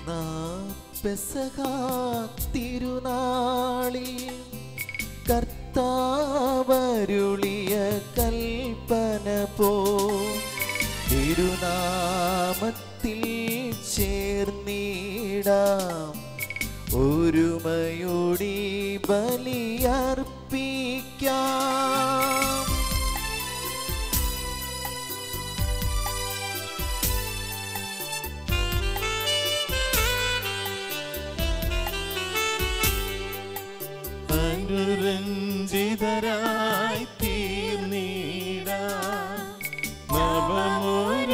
പെസഹ തിരുനാളിൽ കർത്താവരുളിയ കൽപ്പന പോ തിരുനാമത്തിൽ ചേർന്നിടാം ഒരുമയോടി ബലിയർപ്പിക്കാം. അനുരഞ്ജിതരായി തീർന്നിടാം നവമൊരു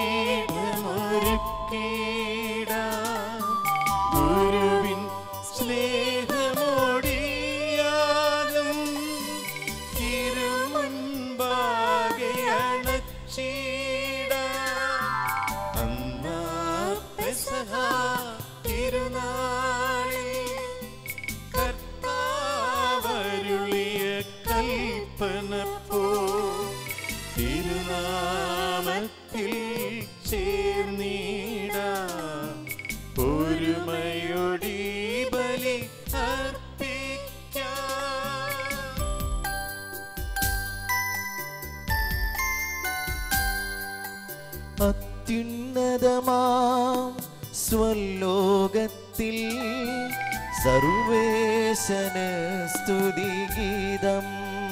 പീഠമൊരുക്കിടാം ഗുരുവിൻ സ്നേഹമോടിയാകും തിരുമുൻപാകെ അണച്ചിടാം. അന്നാ പെസഹ തിരുനാളിൽ കർത്താവരുളിയ കൽപ്പന പോ തിരുനാമത്തിൽ ചേർന്നിടാം ഒരുമയോടി ബലി അർപ്പിക്കാം. അത്യുന്നതമാം സ്വലോകത്തിൽ സർവേശന് സ്തുതിഗീതം.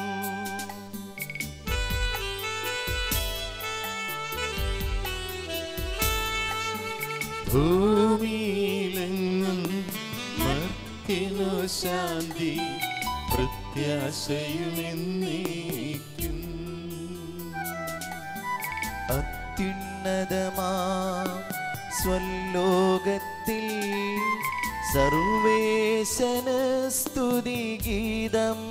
ഭൂമിയിലെങ്ങും മർത്യനു ശാന്തി പ്രത്യാശയുമെന്നേക്കും. അത്യുന്നതമാം സ്വലോകത്തിൽ സർവേശന് സ്തുതിഗീതം.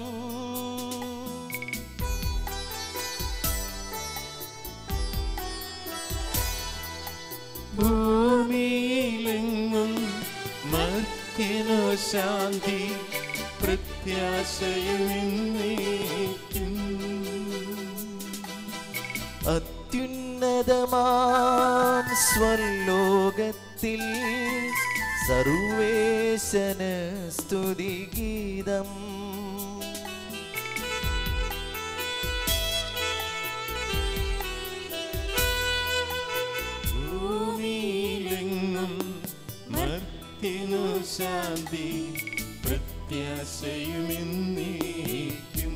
ഭൂമിയിലെങ്ങും മർത്യനു ശാന്തി പ്രത്യാശയുമെന്നേക്കും. അത്യുന്നതമാം സ്വലോകത്തിൽ സർവേശന് സ്തുതിഗീതം. ഭൂമിയിലെങ്ങും മർത്യനു ശാന്തി പ്രത്യാശയുമെന്നേക്കും.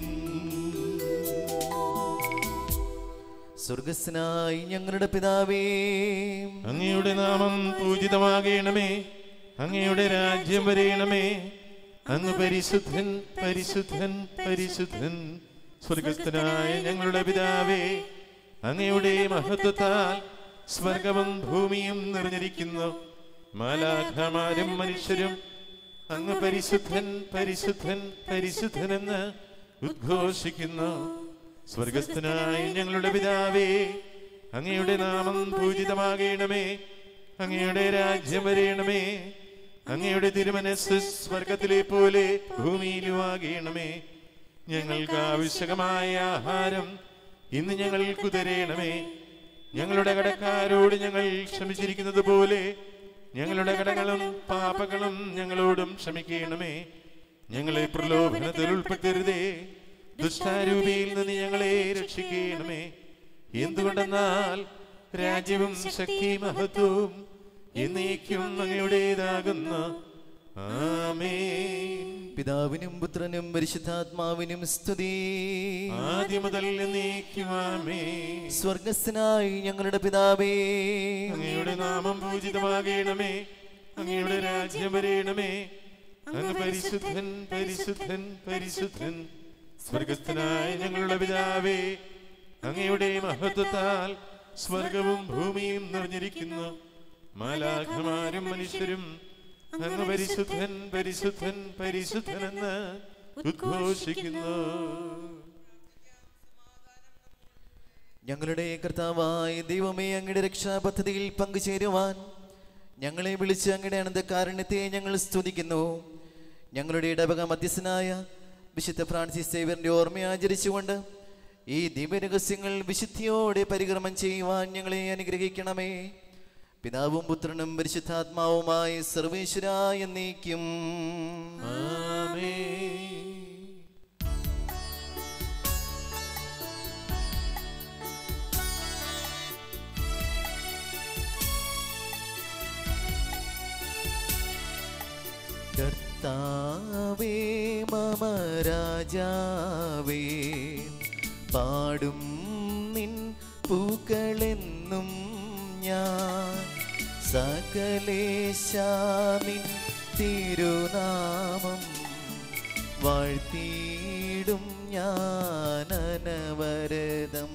സ്വർഗസ്നായി ഞങ്ങളുടെ പിതാവേ, അങ്ങയുടെ നാമം പൂജിതമാകണമേ. അങ്ങയുടെ രാജ്യം വരയണമേ. അങ്ങ് പരിശുദ്ധൻ പരിശുദ്ധൻ പരിശുദ്ധൻ. സ്വർഗസ്ഥനായ ഞങ്ങളുടെ പിതാവേ, അങ്ങയുടെ മഹത്വത്താൽ സ്വർഗവും ഭൂമിയും നിറഞ്ഞിരിക്കുന്നു. മാലാഖമാരും മനുഷ്യരും അങ്ങ് പരിശുദ്ധൻ പരിശുദ്ധൻ പരിശുദ്ധനെന്ന് ഉദ്ഘോഷിക്കുന്നു. സ്വർഗസ്ഥനായ ഞങ്ങളുടെ പിതാവേ, അങ്ങയുടെ നാമം പൂജിതമാകണമേ. അങ്ങയുടെ രാജ്യം വരയണമേ. അങ്ങയുടെ തിരുമനസ്സ് സ്വർഗത്തിലെ പോലെ ഭൂമിയിലുമാകണമേ. ഞങ്ങൾക്ക് ആവശ്യകമായ ആഹാരം ഇന്ന് ഞങ്ങൾക്ക് തരയണമേ. ഞങ്ങളുടെ കടക്കാരോട് ഞങ്ങൾ ക്ഷമിച്ചിരിക്കുന്നത് പോലെ ഞങ്ങളുടെ കടങ്ങളും പാപങ്ങളും ഞങ്ങളോടും ക്ഷമിക്കണമേ. ഞങ്ങളെ പ്രലോഭനത്തിൽ ഉൾപ്പെടുത്തരുതേ, ദുഷ്ടാരൂപിയിൽ നിന്ന് ഞങ്ങളെ രക്ഷിക്കണമേ. എന്തുകൊണ്ടെന്നാൽ രാജ്യവും ശക്തി മഹത്വവും എന്നേക്കും അങ്ങയുടേതാകുന്നു. ആമേൻ. പിതാവിനും പുത്രനും പരിശുദ്ധാത്മാവിനും സ്തുതി. ആദ്യം മുതൽ എന്നേക്കും ആമേൻ. സ്വർഗസ്ഥനായി ഞങ്ങളുടെ പിതാവേ, അങ്ങയുടെ നാമം പൂജിതമാകണമേ. അങ്ങയുടെ രാജ്യം വരയണമേ. അങ്ങ് പരിശുദ്ധൻ പരിശുദ്ധൻ പരിശുദ്ധൻ. സ്വർഗസ്ഥനായ ഞങ്ങളുടെ പിതാവേ, അങ്ങയുടെ മഹത്വത്താൽ സ്വർഗവും ഭൂമിയും നിറഞ്ഞിരിക്കുന്നു. മാലാഖമാരും മനുഷ്യരും അങ്ങ് പരിശുദ്ധൻ പരിശുദ്ധൻ പരിശുദ്ധനെന്ന് ഉദ്ഘോഷിക്കുന്നു. ഞങ്ങളുടെ കർത്താവായ ദൈവമേ, അങ്ങയുടെ രക്ഷാപദ്ധതിയിൽ പങ്കുചേരുവാൻ ഞങ്ങളെ വിളിച്ച് അങ്ങയുടെ അനന്തകാരുണ്യത്തെ ഞങ്ങൾ സ്തുതിക്കുന്നു. ഞങ്ങളുടെ ഇടവക മധ്യസ്ഥനായ വിശുദ്ധ ഫ്രാൻസിസ് സേവ്യറിന്റെ ഓർമ്മ ആചരിച്ചുകൊണ്ട് ഈ ദിവ്യരഹസ്യങ്ങൾ വിശുദ്ധിയോടെ പരിക്രമം ചെയ്യുവാൻ ഞങ്ങളെ അനുഗ്രഹിക്കണമേ. പിതാവും പുത്രനും പരിശുദ്ധാത്മാവുമായി സർവേശ്വരായ എന്നേക്കും. ആമേൻ. കർത്താവേ മമ രാജാവേ, പാടും നിൻ പൂക്കളെന്നും ഞാൻ. സകലേശാ നിൻ തിരുനാമം വാഴ്ത്തിയിടും ഞാൻ അനവരതം.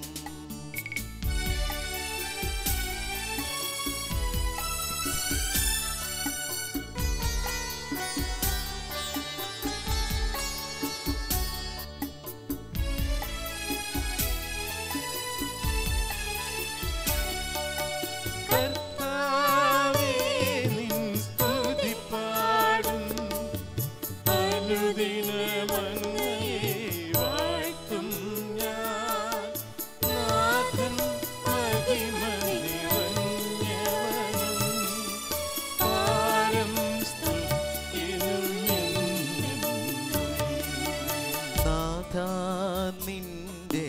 നിന്റെ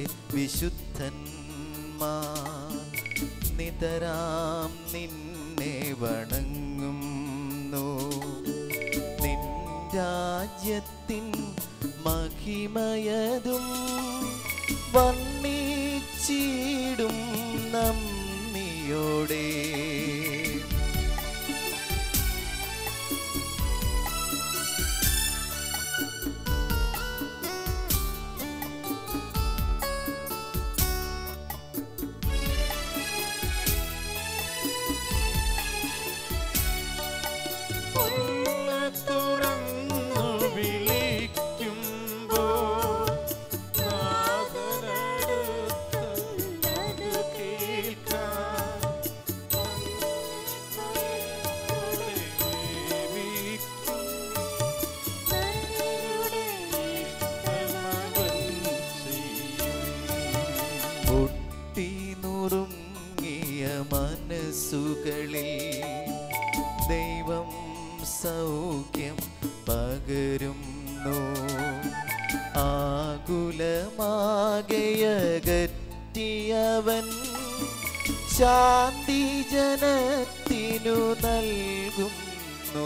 വിശുദ്ധന്മാർ നിതരാം നിന്നെ വണങ്ങുന്നു. നിൻ രാജ്യത്തിൻ മഹിമയതും വർണ്ണിച്ചിടും നന്ദിയോടെ. മനസ്സുകളിൽ ദൈവം സൗഖ്യം പകരുന്നു. ആകുലമാകയകറ്റിയവൻ ശാന്തി ജനത്തിനു നൽകുന്നു.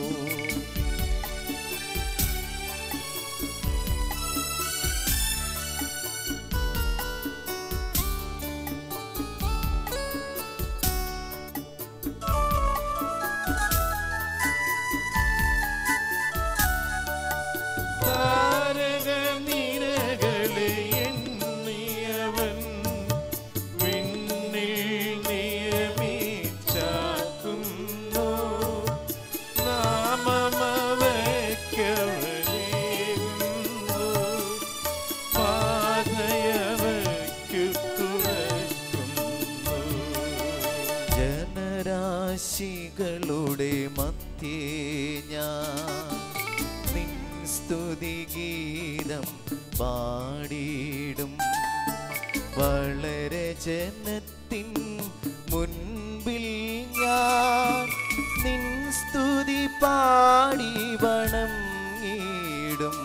ജനരാശികളുടെ മധ്യേ ഞാൻ നിൻ സ്തുതിഗീതം പാടിയിടും. വളരെ ജനത്തിൻ മുൻപിൽ ഞാൻ നിൻ സ്തുതി പാടി വണങ്ങിടും.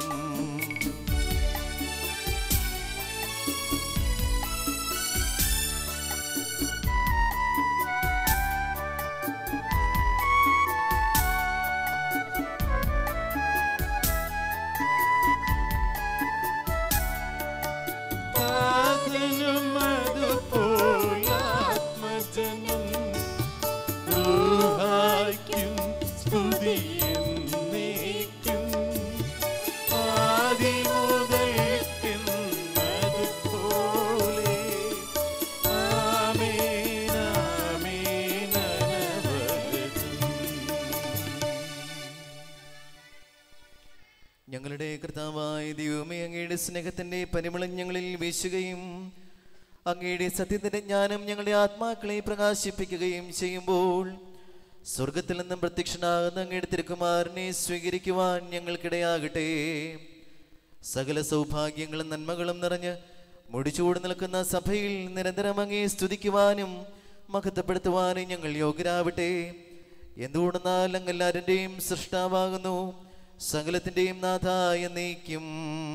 ഞങ്ങളുടെ കർത്താവായ ദൈവമേ, അങ്ങയുടെ സ്നേഹത്തിന്റെ പരിമളം ഞങ്ങളിൽ വീശുകയും അങ്ങയുടെ സത്യത്തിന്റെ ജ്ഞാനം ഞങ്ങളുടെ ആത്മാക്കളെ പ്രകാശിപ്പിക്കുകയും ചെയ്യുമ്പോൾ സ്വർഗത്തിൽ നിന്നും പ്രത്യക്ഷനാകുന്ന അങ്ങയുടെ തിരുക്കുമാരനെ സ്വീകരിക്കുവാൻ ഞങ്ങൾക്കിടയാകട്ടെ. സകല സൗഭാഗ്യങ്ങളും നന്മകളും നിറഞ്ഞ് മുടിച്ചൂട് നിൽക്കുന്ന സഭയിൽ നിരന്തരം അങ്ങയെ സ്തുതിക്കുവാനും മഹത്വപ്പെടുത്തുവാനും ഞങ്ങൾ യോഗ്യരാവട്ടെ. എന്തുകൊണ്ടെന്നാൽ അങ്ങ് എല്ലാവരുടെയും സൃഷ്ടാവാകുന്നു, സകലത്തിന്റെയും നാഥ എന്നേക്കും.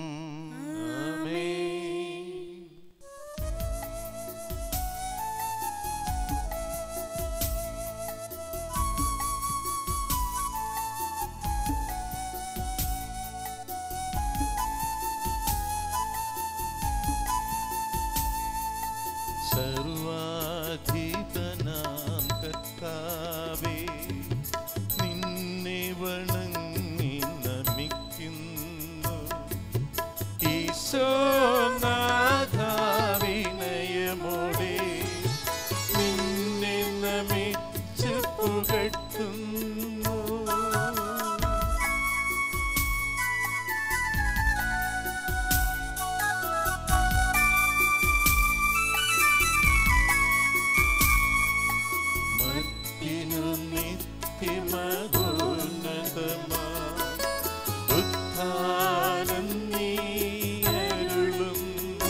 സർവാധിപനാം കർത്താവേ, നിന്നെ വണങ്ങി നമിക്കുന്നു. ഈശോനാഥാ വിനയമോടെ നിന്നെ നമിച്ചു പുകഴ്ത്തുന്നു. ഉത്ഥാനം നീ അരുളുന്നു.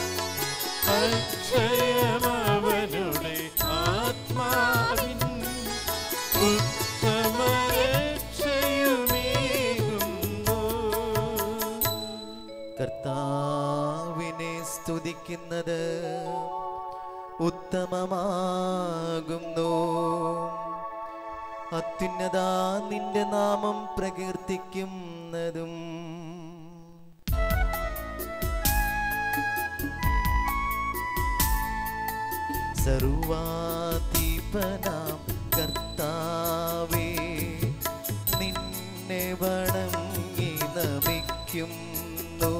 അക്ഷയമവനുടെ ആത്മാവിൻ ഉത്തമരക്ഷയുമേകുന്നു. കർത്താവിനെ സ്തുതിക്കുന്നത് ഉത്തമമാകുന്നു. അത്യുന്നത നിന്റെ നാമം പ്രകീർത്തിക്കുന്നതും സർവാധിപനാം കർത്താവേ, നിന്നെ വണങ്ങി നമിക്കുന്നു.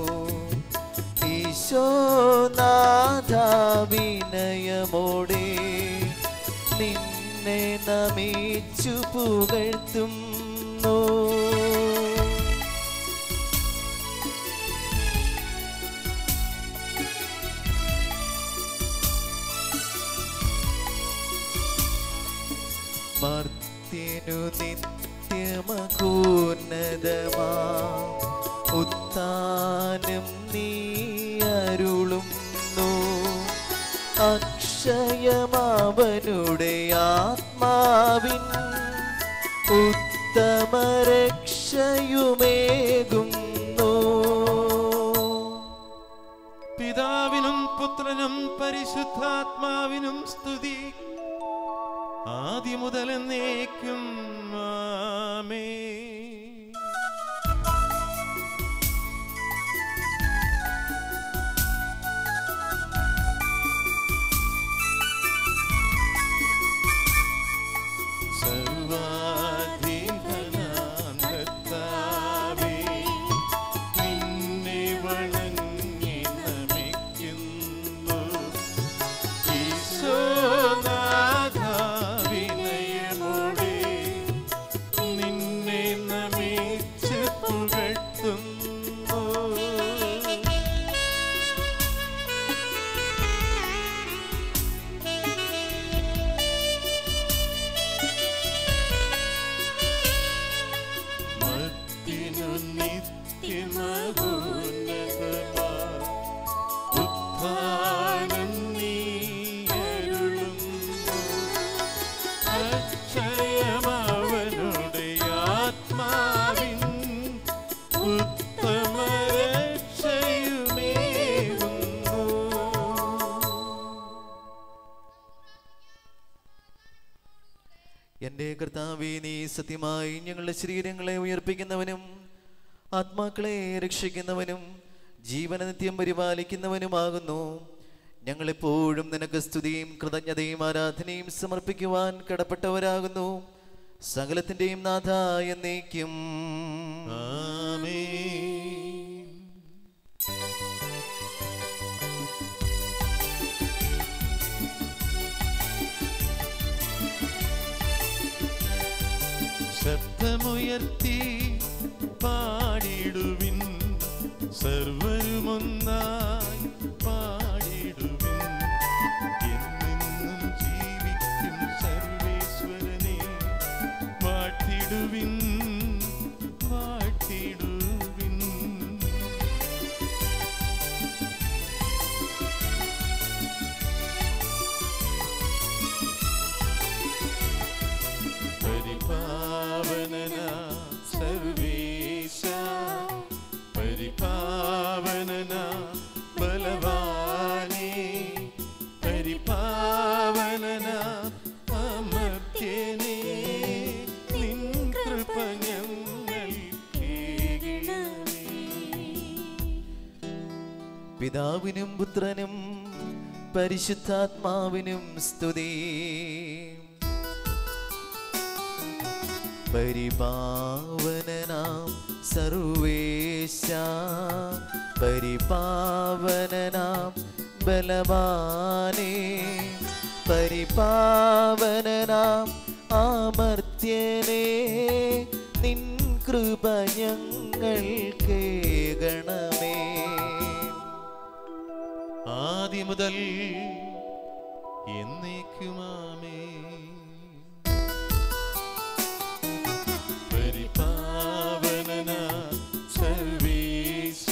ഈശോനാഥ വിനയമോടെ നിന്നെ നമിച്ചു പുകഴ്ത്തുന്നു. മർത്യനു നിത്യമഹോന്നതമാ ഉത്ഥാനം നീ അരുളുന്നു. അക്ഷയമവനുടെ ആത്മാവിൻ ഉത്തമരക്ഷയുമേകുന്നു. പിതാവിനും പുത്രനും പരിശുദ്ധാത്മാവിനും സ്തുതി, ആദ്യം മുതൽ എന്നേക്കും. ആമേൻ. സർവാധിപനാം കർത്താവേ, നിന്നെ വണങ്ങി നമിക്കുന്നു. ഈശോനാഥാ വിനയമോടെ നിന്നെ നമിച്ചു പുകഴ്ത്തുന്നു. മർത്യനു നിത്യമഹോന്നതമാ ഉത്ഥാനം നീ അരുളുന്നു. അക്ഷയമവനുടെ ആത്മാവിൻ ഉത്തമരക്ഷയുമേകുന്നു. എന്റെ കർത്താവേ, നീ സത്യമായി ഞങ്ങളുടെ ശരീരങ്ങളെ ഉയർപ്പിക്കുന്നവനും ആത്മാക്കളെ രക്ഷിക്കുന്നവനും ജീവനനിത്യം പരിപാലിക്കുന്നവനുമാകുന്നു. ഞങ്ങളെപ്പോഴും നിനക്ക് സ്തുതിയും കൃതജ്ഞതയും ആരാധനയും സമർപ്പിക്കുവാൻ കടപ്പെട്ടവരാകുന്നു. സകലത്തിന്റെയും നാഥ എന്നേക്കും. ആമേൻ. ശബ്ദമുയർത്തി പാടിടുവിൻ, സർവരുമൊന്നായി പാടിടുവിൻ. എന്നെന്നും ജീവിക്കും സർവേശ്വരനെ വാഴ്ത്തിടുവിൻ, വാഴ്ത്തിടുവിൻ. പിതാവിനും പുത്രനും പരിശുദ്ധാത്മാവിനും സ്തുതി. പരിപാവനനാം സർവേശ, പരിപാവനനാം ബലവാനേ, പരിപാവനനാം അമർത്യനേ, നിൻ കൃപ ഞങ്ങൾക്കേകണമേ. ആദ്യം മുതൽ എന്നേക്കുമാമേ. പരിപാവനനാം സർവേശ,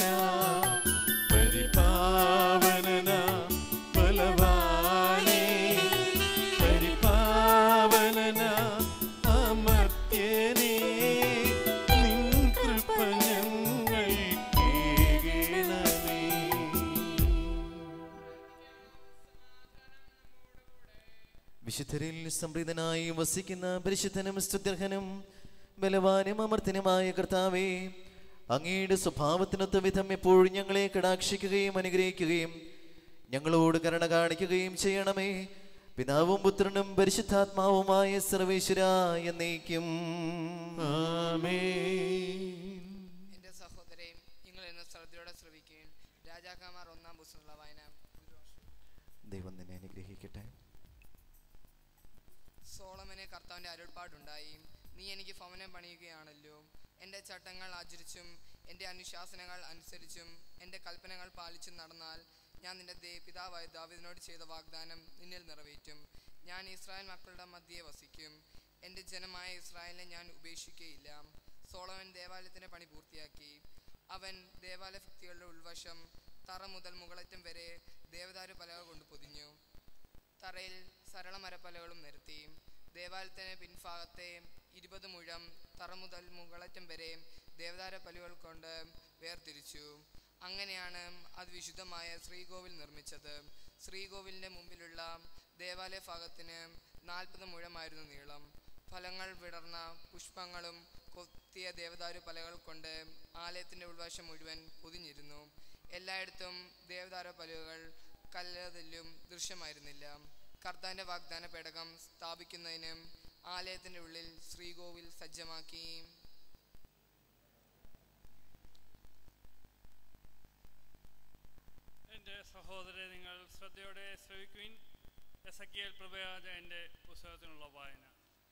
പരിപാവനനാം ബലവാനേ, പരിപാവനനാം അമർത്യനേ, നിൻ കൃപ ഞങ്ങൾക്കേകണമേ. വിശുദ്ധരിൽ സംപ്രീതനായി വസിക്കുന്ന പരിശുദ്ധനും സ്തുത്യർഹനും ബലവാനും അമർത്തനുമായ കർത്താവേ, അങ്ങയുടെ സ്വഭാവത്തിനൊത്ത വിധം എപ്പോഴും ഞങ്ങളെ കടാക്ഷിക്കുകയും അനുഗ്രഹിക്കുകയും ഞങ്ങളോട് കരുണ കാണിക്കുകയും ചെയ്യണമേ. പിതാവും പുത്രനും പരിശുദ്ധാത്മാവുമായ സർവേശ്വരാ എന്നേക്കും ആമേൻ. എന്റെ സഹോദരൻ, നിങ്ങൾ എന്ന ശ്രദ്ധയോടെ ശ്രവിക്കുകയും രാജാക്കന്മാർ 1-ാം പുസ്തകമുള്ള വായന. ദൈവം നിന്നെ അനുഗ്രഹിക്കട്ടെ. സോളമനെ കർത്താവിന്റെ അരുൾപ്പാടുണ്ടായി. നീ എനിക്ക് ഭവനം പണിയുകയാണല്ലോ. എൻ്റെ ചട്ടങ്ങൾ ആചരിച്ചും എൻ്റെ അനുശാസനങ്ങൾ അനുസരിച്ചും എൻ്റെ കൽപ്പനകൾ പാലിച്ചും നടന്നാൽ ഞാൻ നിന്റെ പിതാവായ ദാവീദിനോട് ചെയ്ത വാഗ്ദാനം നിന്നിൽ നിറവേറ്റും. ഞാൻ ഇസ്രായേൽ മക്കളുടെ മധ്യേ വസിക്കും. എൻ്റെ ജനമായ ഇസ്രായേലിനെ ഞാൻ ഉപേക്ഷിക്കുകയില്ല. സോളമൻ ദേവാലയത്തിൻ്റെ പണി പൂർത്തിയാക്കി. അവൻ ദേവാലയ ഭിത്തികളുടെ ഉൾവശം തറ മുതൽ മുകളറ്റം വരെ ദേവദാരു പലക കൊണ്ട് പൊതിഞ്ഞു. തറയിൽ സരള മരപ്പലകളും നിരത്തി. ദേവാലയത്തിന് പിൻഭാഗത്തെ 20 മുഴം തറ മുതൽ മുകളറ്റം വരെ ദേവദാര പലുകൾ കൊണ്ട് വേർതിരിച്ചു. അങ്ങനെയാണ് അത് വിശുദ്ധമായ ശ്രീകോവിൽ നിർമ്മിച്ചത്. ശ്രീകോവിലിൻ്റെ മുമ്പിലുള്ള ദേവാലയ ഭാഗത്തിന് 40 മുഴമായിരുന്നു നീളം. ഫലങ്ങൾ വിടർന്ന പുഷ്പങ്ങളും കൊത്തിയ ദേവദാരു പലകൾ കൊണ്ട് ആലയത്തിൻ്റെ ഉൾവശം മുഴുവൻ പൊതിഞ്ഞിരുന്നു. എല്ലായിടത്തും ദേവദാര പലകൾ കല്ലതിലും ദൃശ്യമായിരുന്നില്ല. കർത്താവിൻ്റെ വാഗ്ദാന പേടകം സ്ഥാപിക്കുന്നതിനും ആലയത്തിൻ്റെ ഉള്ളിൽ ശ്രീകോവിൽ സജ്ജമാക്കി. എൻ്റെ സഹോദരരെ, നിങ്ങൾ ശ്രദ്ധയോടെ ശ്രവിക്കുവിൻ. എസെക്കിയേൽ പ്രവാചകന്റെ പുസ്തകത്തിനുള്ള വായന.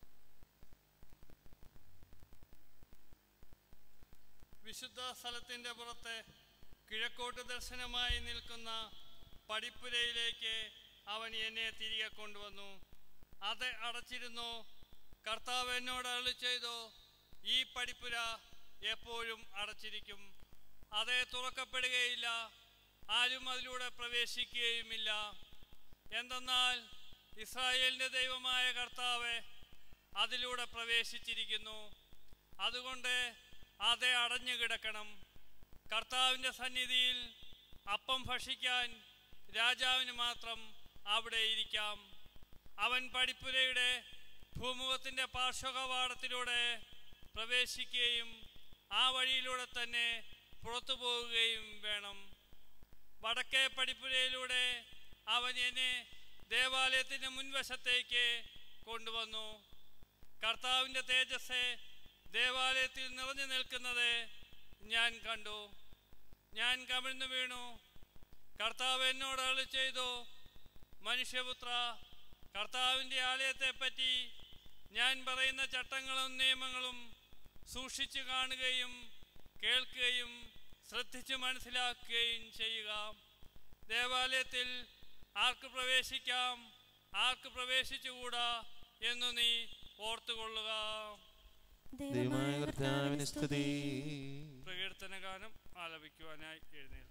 വിശുദ്ധ സ്ഥലത്തിൻ്റെ പുറത്ത് കിഴക്കോട്ട് ദർശനമായി നിൽക്കുന്ന പടിപ്പുരയിലേക്ക് അവൻ എന്നെ തിരികെ കൊണ്ടുവന്നു. അത് അടച്ചിരുന്നു. കർത്താവ് എന്നോട് അരുളി ചെയ്തു, ഈ പടിപ്പുര എപ്പോഴും അടച്ചിരിക്കും. അത് തുറക്കപ്പെടുകയില്ല, ആരും അതിലൂടെ പ്രവേശിക്കുകയുമില്ല. എന്തെന്നാൽ ഇസ്രായേലിൻ്റെ ദൈവമായ കർത്താവ് അതിലൂടെ പ്രവേശിച്ചിരിക്കുന്നു. അതുകൊണ്ട് അത് അടഞ്ഞു കിടക്കണം. കർത്താവിൻ്റെ സന്നിധിയിൽ അപ്പം ഭക്ഷിക്കാൻ രാജാവിന് മാത്രം അവിടെ ഇരിക്കാം. അവൻ പടിപ്പുരയുടെ ഭൂമുഖത്തിൻ്റെ പാർശ്വകവാടത്തിലൂടെ പ്രവേശിക്കുകയും ആ വഴിയിലൂടെ തന്നെ പുറത്തു പോവുകയും വേണം. വടക്കേ പടിപ്പുരയിലൂടെ അവൻ എന്നെ ദേവാലയത്തിൻ്റെ മുൻവശത്തേക്ക് കൊണ്ടുവന്നു. കർത്താവിൻ്റെ തേജസ് ദേവാലയത്തിൽ നിറഞ്ഞു നിൽക്കുന്നത് ഞാൻ കണ്ടു. ഞാൻ കമിഴ്ന്നു വീണു. കർത്താവ് എന്നോട് അരുളി ചെയ്തു, മനുഷ്യപുത്ര, കർത്താവിൻ്റെ ആലയത്തെപ്പറ്റി ഞാൻ പറയുന്ന ചട്ടങ്ങളും നിയമങ്ങളും സൂക്ഷിച്ചു കാണുകയും കേൾക്കുകയും ശ്രദ്ധിച്ചു മനസ്സിലാക്കുകയും ചെയ്യുക. ദേവാലയത്തിൽ ആർക്ക് പ്രവേശിക്കാം, ആർക്ക് പ്രവേശിച്ചുകൂടാ എന്നു നീ ഓർത്തുകൊള്ളുക. ദൈവമായ കർത്താവിന് സ്തുതി. പ്രകീർത്തന ഗാനം ആലപിക്കുവാനായി എഴുന്നേൽക്കും.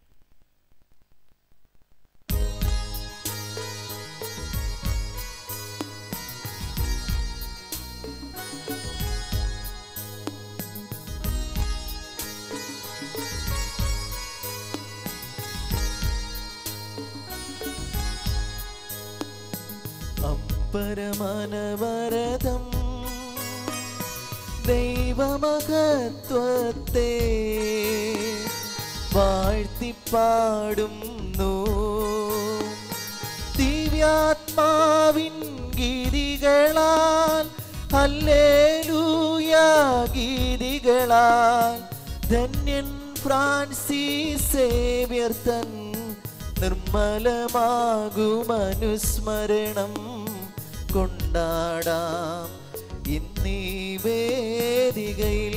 പരമാനവരതം ദൈവമഹത്വത്തെ വാഴ്ത്തി പാടുന്നു. ദിവ്യാത്മാവിൻ ഗീതികളാൽ ഹല്ലേലൂയ ഗീതികളാൽ ധന്യൻ ഫ്രാൻസിസ് സേവ്യർ തൻ നിർമ്മലമാകുമനുസ്മരണം കൊണ്ടാടാം ഇന്നീ വേദികയിൽ.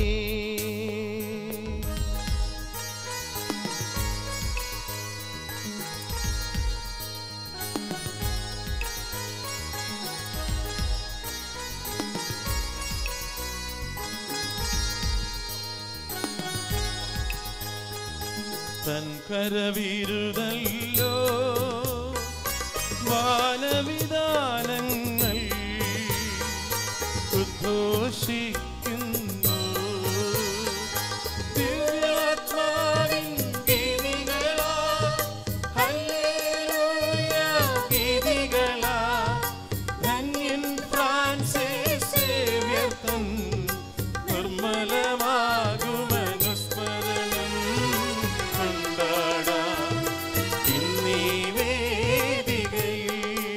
തൻ കരവിരുതല്ലോ വാനവിധാനങ്ങൾ ഉദ്ഘോഷിക്കുന്നു. ദിവ്യാത്മാവിൻ ഗീതികളാൽ ഹല്ലേലൂയ ഗീതികളാൽ ധന്യൻ ഫ്രാൻസിസ് സേവ്യർ തൻ നിർമ്മലമാകുമനുസ്മരണം കൊണ്ടാടാം ഇന്നീ വേദികയിൽ.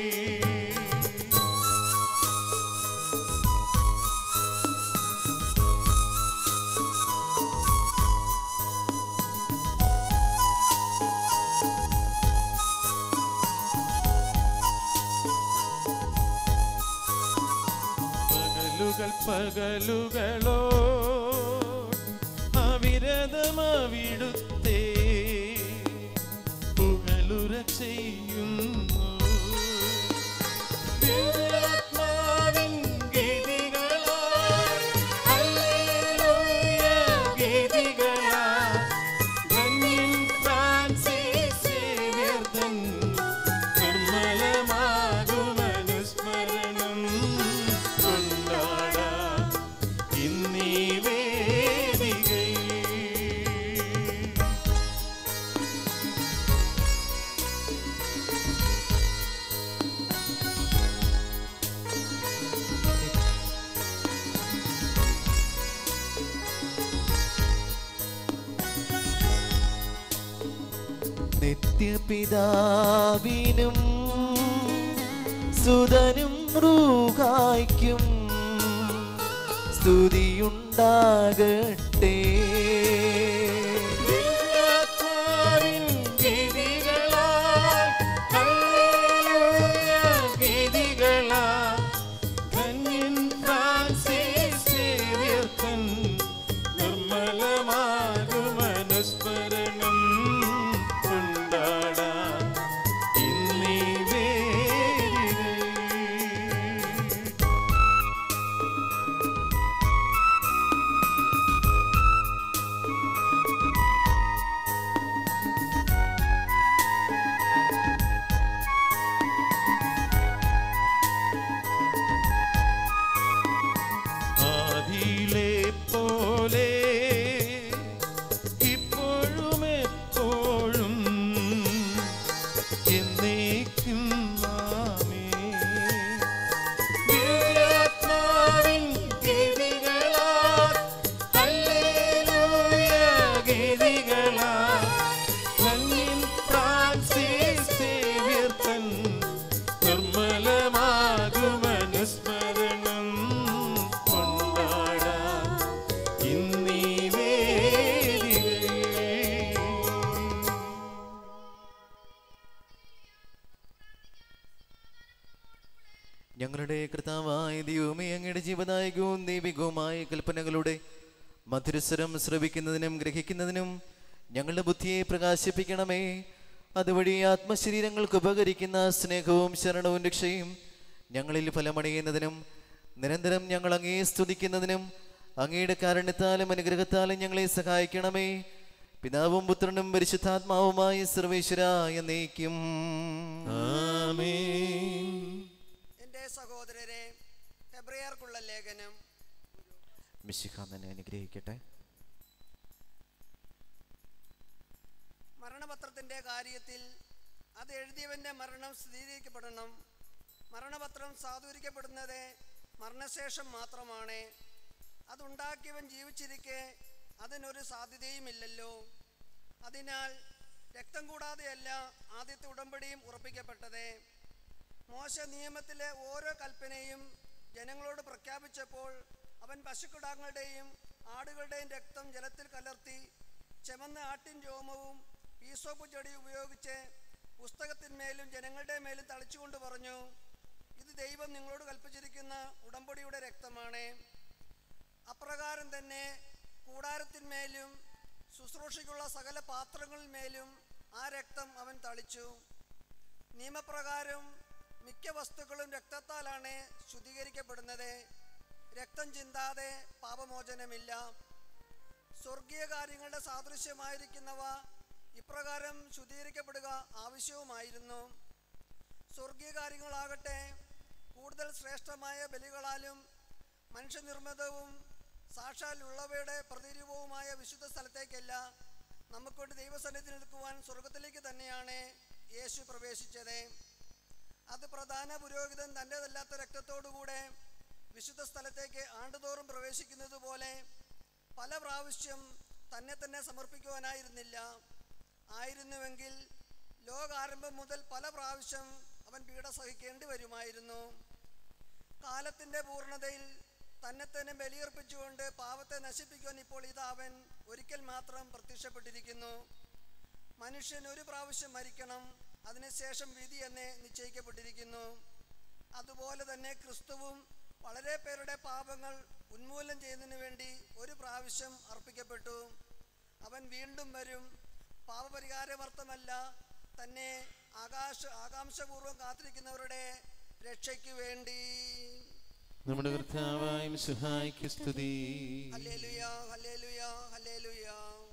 പകലുകളോ അവിരതമവിടുത്തേ പുകലുര ചെയ്യുന്നു. ദിവ്യാത്മാവിൻ ഗീതികളാൽ ഹല്ലേലൂയ ഗീതികളാൽ ധന്യൻ ഫ്രാൻസിസ് സേവ്യർ തൻ നിർമ്മലമാകുമനുസ്മരണം കൊണ്ടാടാം ഇന്നീ വേദികയിൽ. നിത്യപിതാവിനും സുതനും റൂഹായ്ക്കും സ്തുതിയുണ്ടാകട്ടെ. ദിവ്യാത്മാവിൻ ഗീതികളാൽ ഹല്ലേലൂയ ഗീതികളാൽ ധന്യൻ ഫ്രാൻസിസ് സേവ്യർ തൻ നിർമ്മലമാകുമനുസ്മരണം കൊണ്ടാടാം ഇന്നീ വേദികയിൽ. ആദിയിലെ പോലെ ഇപ്പോഴും എപ്പോഴും എന്നേക്കും ആമേൻ. ദിവ്യാത്മാവിൻ ഗീതികളാൽ ഹല്ലേലൂയ ഗീതികളാൽ ധന്യൻ ഫ്രാൻസിസ് സേവ്യർ തൻ നിർമ്മലമാകുമനുസ്മരണം കൊണ്ടാടാം ഇന്നീ വേദികയിൽ. ഞങ്ങളുടെ കർത്താവായ ദൈവമേ, അങ്ങയുടെ ജീവദായകവും ദൈവികവുമായ കൽപ്പനകളുടെ മധുരസ്വരം ശ്രവിക്കുന്നതിനും ഗ്രഹിക്കുന്നതിനും ഞങ്ങളുടെ ബുദ്ധിയെ പ്രകാശിപ്പിക്കണമേ. അതുവഴി ആത്മശരീരങ്ങൾക്ക് ഉപകരിക്കുന്ന സ്നേഹവും ശരണവും രക്ഷയും ഞങ്ങളിൽ ഫലമണിയുന്നതിനും നിരന്തരം ഞങ്ങൾ അങ്ങയെ സ്തുതിക്കുന്നതിനും അങ്ങയുടെ കാരുണ്യത്താലും അനുഗ്രഹത്താലും ഞങ്ങളെ സഹായിക്കണമേ. പിതാവും പുത്രനും പരിശുദ്ധാത്മാവുമായ സർവേശ്വര എന്നേക്കും ആമേൻ. എൻ്റെ സഹോദരരെ, ഹെബ്രയർക്കുള്ള ലേഖനം മിശിഹാ തന്നെ അനുഗ്രഹിക്കട്ടെ. മരണപത്രത്തിൻ്റെ കാര്യത്തിൽ അത് എഴുതിയവൻ്റെ മരണം സ്ഥിരീകരിക്കപ്പെടണം. മരണപത്രം സാധൂകരിക്കപ്പെടുന്നത് മരണശേഷം മാത്രമാണ്. അതുണ്ടാക്കിയവൻ ജീവിച്ചിരിക്കെ അതിനൊരു സാധ്യതയുമില്ലല്ലോ. അതിനാൽ രക്തം കൂടാതെയല്ല ആദ്യത്തെ ഉടമ്പടിയും ഉറപ്പിക്കപ്പെട്ടത്. മോശ നിയമത്തിലെ ഓരോ കൽപ്പനയും ജനങ്ങളോട് പ്രഖ്യാപിച്ചപ്പോൾ അവൻ പശുക്കിടാങ്ങളുടെയും ആടുകളുടെയും രക്തം ജലത്തിൽ കലർത്തി ചെമന്ന ആട്ടിൻ രോമവും ഈസോപ്പ് ചെടി ഉപയോഗിച്ച് പുസ്തകത്തിന്മേലും ജനങ്ങളുടെ മേലും തളിച്ചുകൊണ്ട് പറഞ്ഞു, ഇത് ദൈവം നിങ്ങളോട് കൽപ്പിച്ചിരിക്കുന്ന ഉടമ്പടിയുടെ രക്തമാണ്. അപ്രകാരം തന്നെ കൂടാരത്തിന്മേലും ശുശ്രൂഷയ്ക്കുള്ള സകല പാത്രങ്ങളിന്മേലും ആ രക്തം അവൻ തളിച്ചു. നിയമപ്രകാരം മിക്ക വസ്തുക്കളും രക്തത്താലാണ് ശുദ്ധീകരിക്കപ്പെടുന്നത്. രക്തം ചിന്താതെ പാപമോചനമില്ല. സ്വർഗീയ കാര്യങ്ങളുടെ സാദൃശ്യമായിരിക്കുന്നവ ഇപ്രകാരം ശുദ്ധീകരിക്കപ്പെടുക ആവശ്യവുമായിരുന്നു. സ്വർഗീയ കാര്യങ്ങളാകട്ടെ കൂടുതൽ ശ്രേഷ്ഠമായ ബലികളാലും മനുഷ്യനിർമ്മിതവും സാക്ഷാൽ ഉള്ളവയുടെ പ്രതിരൂപവുമായ വിശുദ്ധ സ്ഥലത്തേക്കല്ല, നമുക്കൊണ്ട് ദൈവസന്നിധി നിൽക്കുവാൻ സ്വർഗത്തിലേക്ക് തന്നെയാണ് യേശു പ്രവേശിച്ചത്. അത് പ്രധാന പുരോഹിതൻ തൻ്റെതല്ലാത്ത രക്തത്തോടുകൂടെ വിശുദ്ധ സ്ഥലത്തേക്ക് ആണ്ടുതോറും പ്രവേശിക്കുന്നത് പോലെ പല പ്രാവശ്യം തന്നെ തന്നെ സമർപ്പിക്കുവാനായിരുന്നില്ല. ആയിരുന്നുവെങ്കിൽ ലോകാരംഭം മുതൽ പല പ്രാവശ്യം അവൻ പീഡ സഹിക്കേണ്ടി വരുമായിരുന്നു. കാലത്തിൻ്റെ പൂർണ്ണതയിൽ തന്നെ തന്നെ ബലിയർപ്പിച്ചുകൊണ്ട് പാപത്തെ നശിപ്പിക്കുവാൻ ഇപ്പോൾ ഇതാ അവൻ ഒരിക്കൽ മാത്രം പ്രത്യക്ഷപ്പെട്ടിരിക്കുന്നു. മനുഷ്യൻ ഒരു പ്രാവശ്യം മരിക്കണം, അതിനുശേഷം വിധി എന്ന് നിശ്ചയിക്കപ്പെട്ടിരിക്കുന്നു. അതുപോലെ തന്നെ ക്രിസ്തുവും വളരെ പേരുടെ പാപങ്ങൾ ഉന്മൂലനം ചെയ്യുന്നതിന് വേണ്ടി ഒരു പ്രാവശ്യം അർപ്പിക്കപ്പെട്ടു. അവൻ വീണ്ടും വരും. പാപപരിഹാരമർത്ഥമല്ല, തന്നെ ആകാംക്ഷപൂർവ്വം കാത്തിരിക്കുന്നവരുടെ രക്ഷയ്ക്ക് വേണ്ടി. നമ്മുടെ കർത്താവായ മിശിഹായ്ക്ക് സ്തുതി. ഹല്ലേലൂയ, ഹല്ലേലൂയ, ഹല്ലേലൂയ.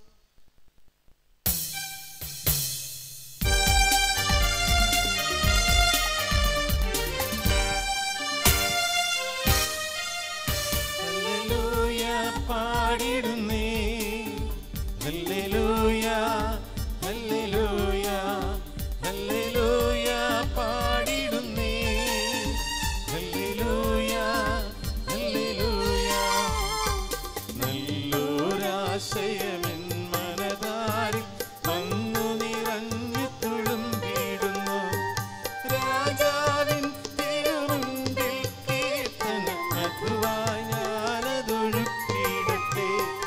ഹല്ലേലൂയ പാടിടുന്നേ, ഹല്ലേലൂയ, ഹല്ലേലൂയ, ഹല്ലേലൂയ പാടിടുന്നേ, ഹല്ലേലൂയ, ഹല്ലേലൂയ. നല്ലൊരാശയമെൻ മനതാരിൽ വന്നു നിറഞ്ഞു തുളുമ്പിടുന്നു. രാജാവിൻ തിരുമുൻപിൽ കീർത്തന മധുവായി ഞാനതൊഴുക്കിയിടട്ടെ.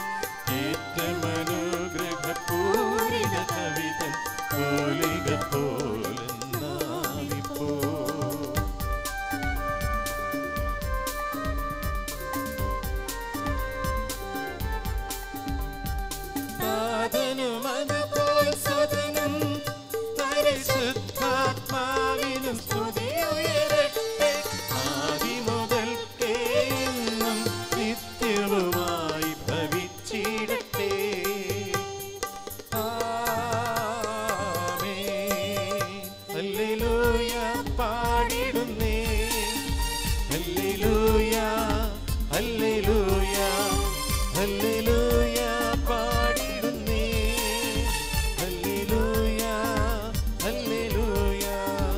ഏറ്റമനുഗ്രഹപൂരിത കവിതൻ പോലിക പോലെന്നാവിപ്പോ. പാദനുമതുപോൽ സുതനും പരിശുദ്ധാത്മാവിനും സ്തുതി ഉയരട്ടെ. ആദിമുതൽക്കേ എന്നും നിത്യവുമായി ഭവിച്ചിടട്ടെ. ആമേൻ. ഹല്ലേലൂയ പാടിടുന്നേ, ഹല്ലേലൂയ, ഹല്ലേലൂയ, ഹല്ലേലൂയ പാടിടുന്നേ, ഹല്ലേലൂയ, ഹല്ലേലൂയ.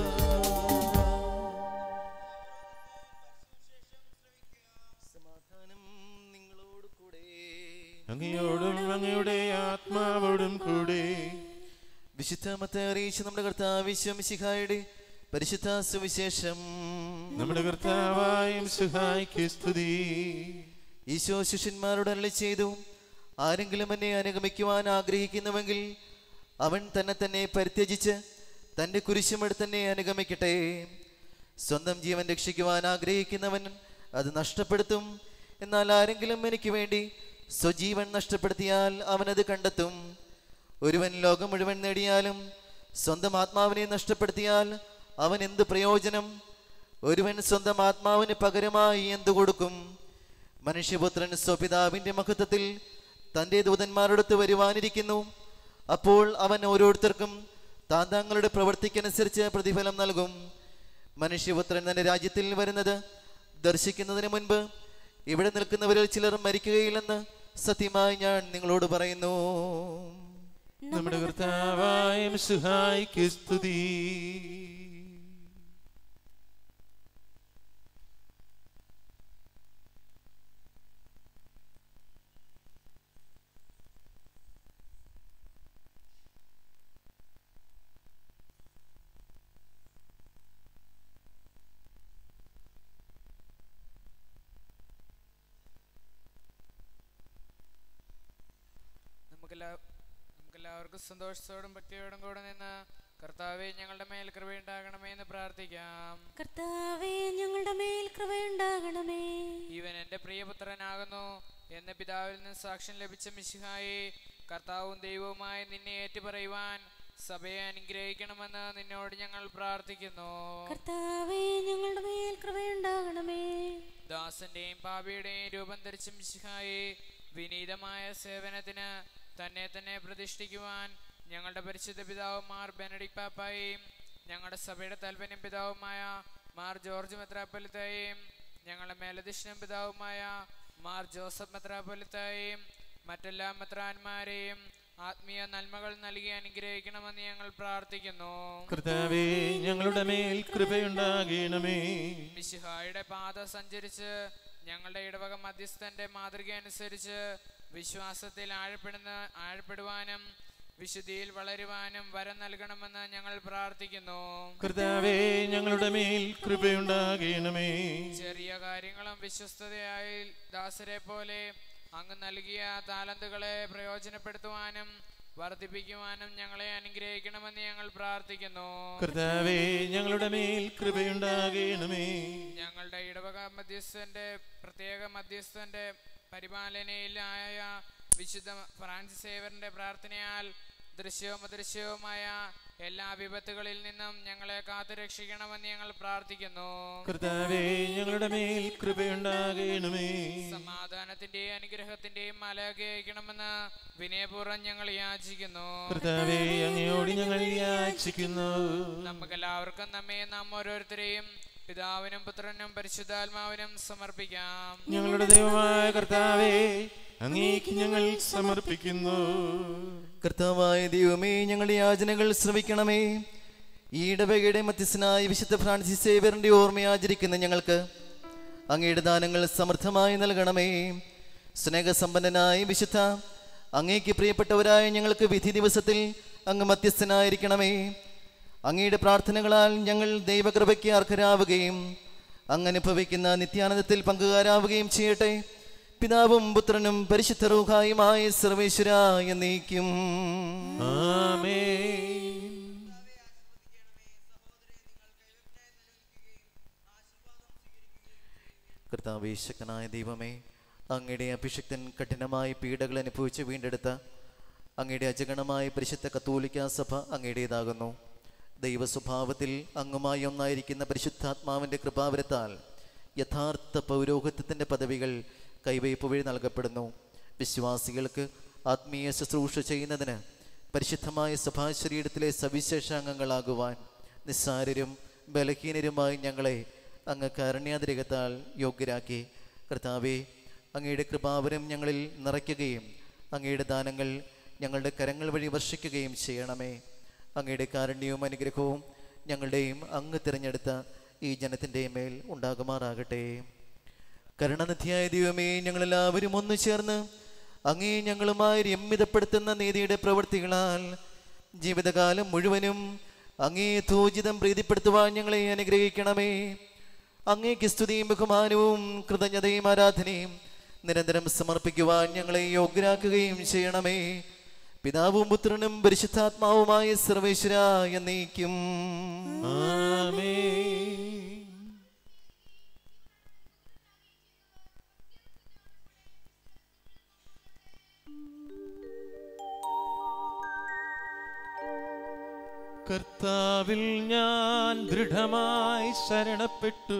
സമാധാനം നിങ്ങളോട് കൂടെ. അങ്ങയോടും അങ്ങയുടെ ആത്മാവോടും കൂടെ. വിശുദ്ധ മത്തായി അറിയിച്ച നമ്മുടെ കർത്താവ് മിശിഹായുടെ പരിശുദ്ധ സുവിശേഷം. നമ്മുടെ കർത്താവായ മിശിഹായ്ക്ക് സ്തുതി. ഈശോ ശിഷ്യന്മാരോട് അരുളി ചെയ്തു, ആരെങ്കിലും എന്നെ അനുഗമിക്കുവാൻ ആഗ്രഹിക്കുന്നുവെങ്കിൽ അവൻ തന്നെ തന്നെ പരിത്യജിച്ച് തൻ്റെ കുരിശുമെടുത്ത് തന്നെ അനുഗമിക്കട്ടെ. സ്വന്തം ജീവൻ രക്ഷിക്കുവാൻ ആഗ്രഹിക്കുന്നവൻ അത് നഷ്ടപ്പെടുത്തും. എന്നാൽ ആരെങ്കിലും എനിക്ക് വേണ്ടി സ്വജീവൻ നഷ്ടപ്പെടുത്തിയാൽ അവനത് കണ്ടെത്തും. ഒരുവൻ ലോകം മുഴുവൻ നേടിയാലും സ്വന്തം ആത്മാവിനെ നഷ്ടപ്പെടുത്തിയാൽ അവൻ എന്ത് പ്രയോജനം? ഒരുവൻ സ്വന്തം ആത്മാവിന് പകരമായി എന്തു കൊടുക്കും? മനുഷ്യപുത്രൻ സ്വപിതാവിൻ്റെ മഹത്വത്തിൽ തൻ്റെ ദൂതന്മാരോടൊത്ത് വരുവാനിരിക്കുന്നു. അപ്പോൾ അവൻ ഓരോരുത്തർക്കും താന്താങ്ങളുടെ പ്രവൃത്തിക്കനുസരിച്ച് പ്രതിഫലം നൽകും. മനുഷ്യപുത്രൻ തൻ്റെ രാജ്യത്തിൽ വരുന്നത് ദർശിക്കുന്നതിന് മുൻപ് ഇവിടെ നിൽക്കുന്നവരിൽ ചിലർ മരിക്കുകയില്ലെന്ന് സത്യമായി ഞാൻ നിങ്ങളോട് പറയുന്നു. നമ്മുടെ കർത്താവായ മിശിഹായ്ക്ക് സ്തുതി. നമുക്ക് സന്തോഷത്തോടും ഭക്തിയോടും കൂടെ നിന്ന് കർത്താവേ ഞങ്ങളുടെ മേൽ കൃപയുണ്ടാകണമേ എന്ന് പ്രാർത്ഥിക്കാം. കർത്താവേ ഞങ്ങളുടെ മേൽ കൃപയുണ്ടാകണമേ. ഇവൻ എൻ്റെ പ്രിയപുത്രനാകുന്നു എന്ന് പിതാവിൽ നിന്ന് സാക്ഷ്യം ലഭിച്ച മിശിഹായെ, കർത്താവും ദൈവവുമായി നിന്നെ ഏറ്റുപറയുവാൻ സഭയെ അനുഗ്രഹിക്കണമെന്ന് നിന്നോട് ഞങ്ങൾ പ്രാർത്ഥിക്കുന്നു. കർത്താവേ ഞങ്ങളുടെ മേൽ കൃപയുണ്ടാകണമേ. ദാസന്റെയും പാപിയുടെയും രൂപം ധരിച്ച മിശിഹായെ, വിനീതമായ സേവനത്തിന് തന്നെ തന്നെ പ്രതിഷ്ഠിക്കുവാൻ ഞങ്ങളുടെ പരിശുദ്ധ പിതാവ് മാർ ബെനഡിക്ട് പാപ്പായെയും ഞങ്ങളുടെ സഭയുടെ തൽപര്യം പിതാവുമായ മാർ ജോർജ് മെത്രാപ്പൊലീത്തായെയും ഞങ്ങളുടെ മേലധ്യക്ഷനും പിതാവുമായ മാർ ജോസഫ് മെത്രാപ്പൊലീത്തായെയും മറ്റെല്ലാ മെത്രാന്മാരെയും ആത്മീയ നന്മകൾ നൽകി അനുഗ്രഹിക്കണമെന്ന് ഞങ്ങൾ പ്രാർത്ഥിക്കുന്നു. കർത്താവേ ഞങ്ങളുടെ മേൽ കൃപയുണ്ടാകണമേ. മിശിഹായുടെ പാത സഞ്ചരിച്ച് ഞങ്ങളുടെ ഇടവക മധ്യസ്ഥന്റെ മാതൃക അനുസരിച്ച് വിശ്വാസത്തിൽ ആഴപ്പെടുവാനും വിശുദ്ധിയിൽ വളരുവാനും വരം നൽകണമെന്ന് ഞങ്ങൾ പ്രാർത്ഥിക്കുന്നു. കർത്താവേ ഞങ്ങളുടെ മേൽ കൃപയുണ്ടാകണമേ. ചെറിയ കാര്യങ്ങളും വിശ്വസ്തതയായി ദാസരെ പോലെ അങ്ങ് നൽകിയ താലന്തുകളെ പ്രയോജനപ്പെടുത്തുവാനും വർദ്ധിപ്പിക്കുവാനും ഞങ്ങളെ അനുഗ്രഹിക്കണമെന്ന് ഞങ്ങൾ പ്രാർത്ഥിക്കുന്നു. കർത്താവേ ഞങ്ങളുടെ മേൽ കൃപയുണ്ടാകണമേ. ഞങ്ങളുടെ ഇടവക മധ്യസ്ഥന്റെ പ്രത്യേക മധ്യസ്ഥന്റെ പരിപാലനയിലായ വിശുദ്ധ ഫ്രാൻസിസ് സേവറിന്റെ പ്രാർത്ഥനയാൽ ദൃശ്യവും അദൃശ്യവുമായ എല്ലാ വിപത്തുകളിൽ നിന്നും ഞങ്ങളെ കാത്തുരക്ഷിക്കണമെന്ന് ഞങ്ങൾ പ്രാർത്ഥിക്കുന്നു. കർത്താവേ ഞങ്ങളുടെ മേൽ കൃപയുണ്ടാകണമേ. സമാധാനത്തിന്റെയും അനുഗ്രഹത്തിന്റെയും മാലാഖയെ അയക്കണമെന്ന് വിനയപൂർവ്വം ഞങ്ങൾ യാചിക്കുന്നു. കർത്താവേ അങ്ങയോട് ഞങ്ങൾ യാചിക്കുന്നു. നമുക്കെല്ലാവർക്കും നാം ഓരോരുത്തരെയും പിതാവിനും പുത്രനും പരിശുദ്ധാത്മാവിനും സമർപ്പിക്കാം. ഞങ്ങളുടെ ദൈവമായ കർത്താവേ അങ്ങേക്ക് ഞങ്ങൾ സമർപ്പിക്കുന്നു. കർത്താവായ ദൈവമേ, ഞങ്ങളുടെ യാചനകൾ ശ്രവിക്കണമേ. ഈ ഇടവകയുടെ മധ്യസ്ഥനായ വിശുദ്ധ ഫ്രാൻസിസ് സേവ്യറിന്റെ ഓർമ്മ ആചരിക്കുന്ന ഞങ്ങൾക്ക് അങ്ങയുടെ ദാനങ്ങൾ സമൃദ്ധമായി നൽകണമേ. സ്നേഹസമ്പന്നനായ വിശുദ്ധ, അങ്ങേക്ക് പ്രിയപ്പെട്ടവരായ ഞങ്ങൾക്ക് വിധി ദിവസത്തിൽ അങ്ങ് മധ്യസ്ഥനായിരിക്കണമേ. അങ്ങയുടെ പ്രാർത്ഥനകളാൽ ഞങ്ങൾ ദൈവകൃപയ്ക്ക് അർഹരാവുകയും അങ്ങ് അനുഭവിക്കുന്ന നിത്യാനന്ദത്തിൽ പങ്കുകാരാവുകയും ചെയ്യട്ടെ. പിതാവും പുത്രനും പരിശുദ്ധ റൂഹായുമായ സർവേശ്വരാ എന്നേക്കും ആമേൻ. കർത്താവേ, ശക്തനായ ദൈവമേ, അങ്ങയുടെ അഭിഷിക്തൻ കഠിനമായ പീഡകൾ അനുഭവിച്ച് വീണ്ടെടുത്ത അങ്ങയുടെ അജഗണമായ പരിശുദ്ധ കത്തോലിക്ക സഭ അങ്ങയുടേതാകുന്നു. ദൈവ സ്വഭാവത്തിൽ അങ്ങുമായി ഒന്നായിരിക്കുന്ന പരിശുദ്ധാത്മാവിൻ്റെ കൃപാവരത്താൽ യഥാർത്ഥ പൗരോഹിത്യത്തിൻ്റെ പദവികൾ കൈവയ്പ് വഴി നൽകപ്പെടുന്നു. വിശ്വാസികൾക്ക് ആത്മീയ ശുശ്രൂഷ ചെയ്യുന്നതിന് പരിശുദ്ധമായ സഭാശരീരത്തിലെ സവിശേഷാംഗങ്ങളാകുവാൻ നിസ്സാരരും ബലഹീനരുമായി ഞങ്ങളെ അങ്ങ് കാരുണ്യാതിരകത്താൽ യോഗ്യരാക്കി. കർത്താവേ, അങ്ങയുടെ കൃപാവരം ഞങ്ങളിൽ നിറയ്ക്കുകയും അങ്ങയുടെ ദാനങ്ങൾ ഞങ്ങളുടെ കരങ്ങൾ വഴി വർഷിക്കുകയും ചെയ്യണമേ. അങ്ങയുടെ കാരുണ്യവും അനുഗ്രഹവും ഞങ്ങളുടെയും അങ്ങ് തിരഞ്ഞെടുത്ത ഈ ജനത്തിൻ്റെ മേൽ ഉണ്ടാകുമാറാകട്ടെ. കരുണനിധിയായ ദൈവമേ, ഞങ്ങളെല്ലാവരും ഒന്നു ചേർന്ന് അങ്ങേ ഞങ്ങളുമായി രമ്യതപ്പെടുത്തുന്ന നീതിയുടെ പ്രവൃത്തികളാൽ ജീവിതകാലം മുഴുവനും അങ്ങേ ധൂജിതം പ്രീതിപ്പെടുത്തുവാൻ ഞങ്ങളെ അനുഗ്രഹിക്കണമേ. അങ്ങേക്ക് സ്തുതിയും ബഹുമാനവും കൃതജ്ഞതയും ആരാധനയും നിരന്തരം സമർപ്പിക്കുവാൻ ഞങ്ങളെ യോഗ്യരാക്കുകയും ചെയ്യണമേ. പിതാവും പുത്രനും പരിശുദ്ധാത്മാവുമായ സർവേശ്വരാ എന്നേക്കും ആമേൻ. കർത്താവിൽ ഞാൻ ദൃഢമായി ശരണപ്പെട്ടു.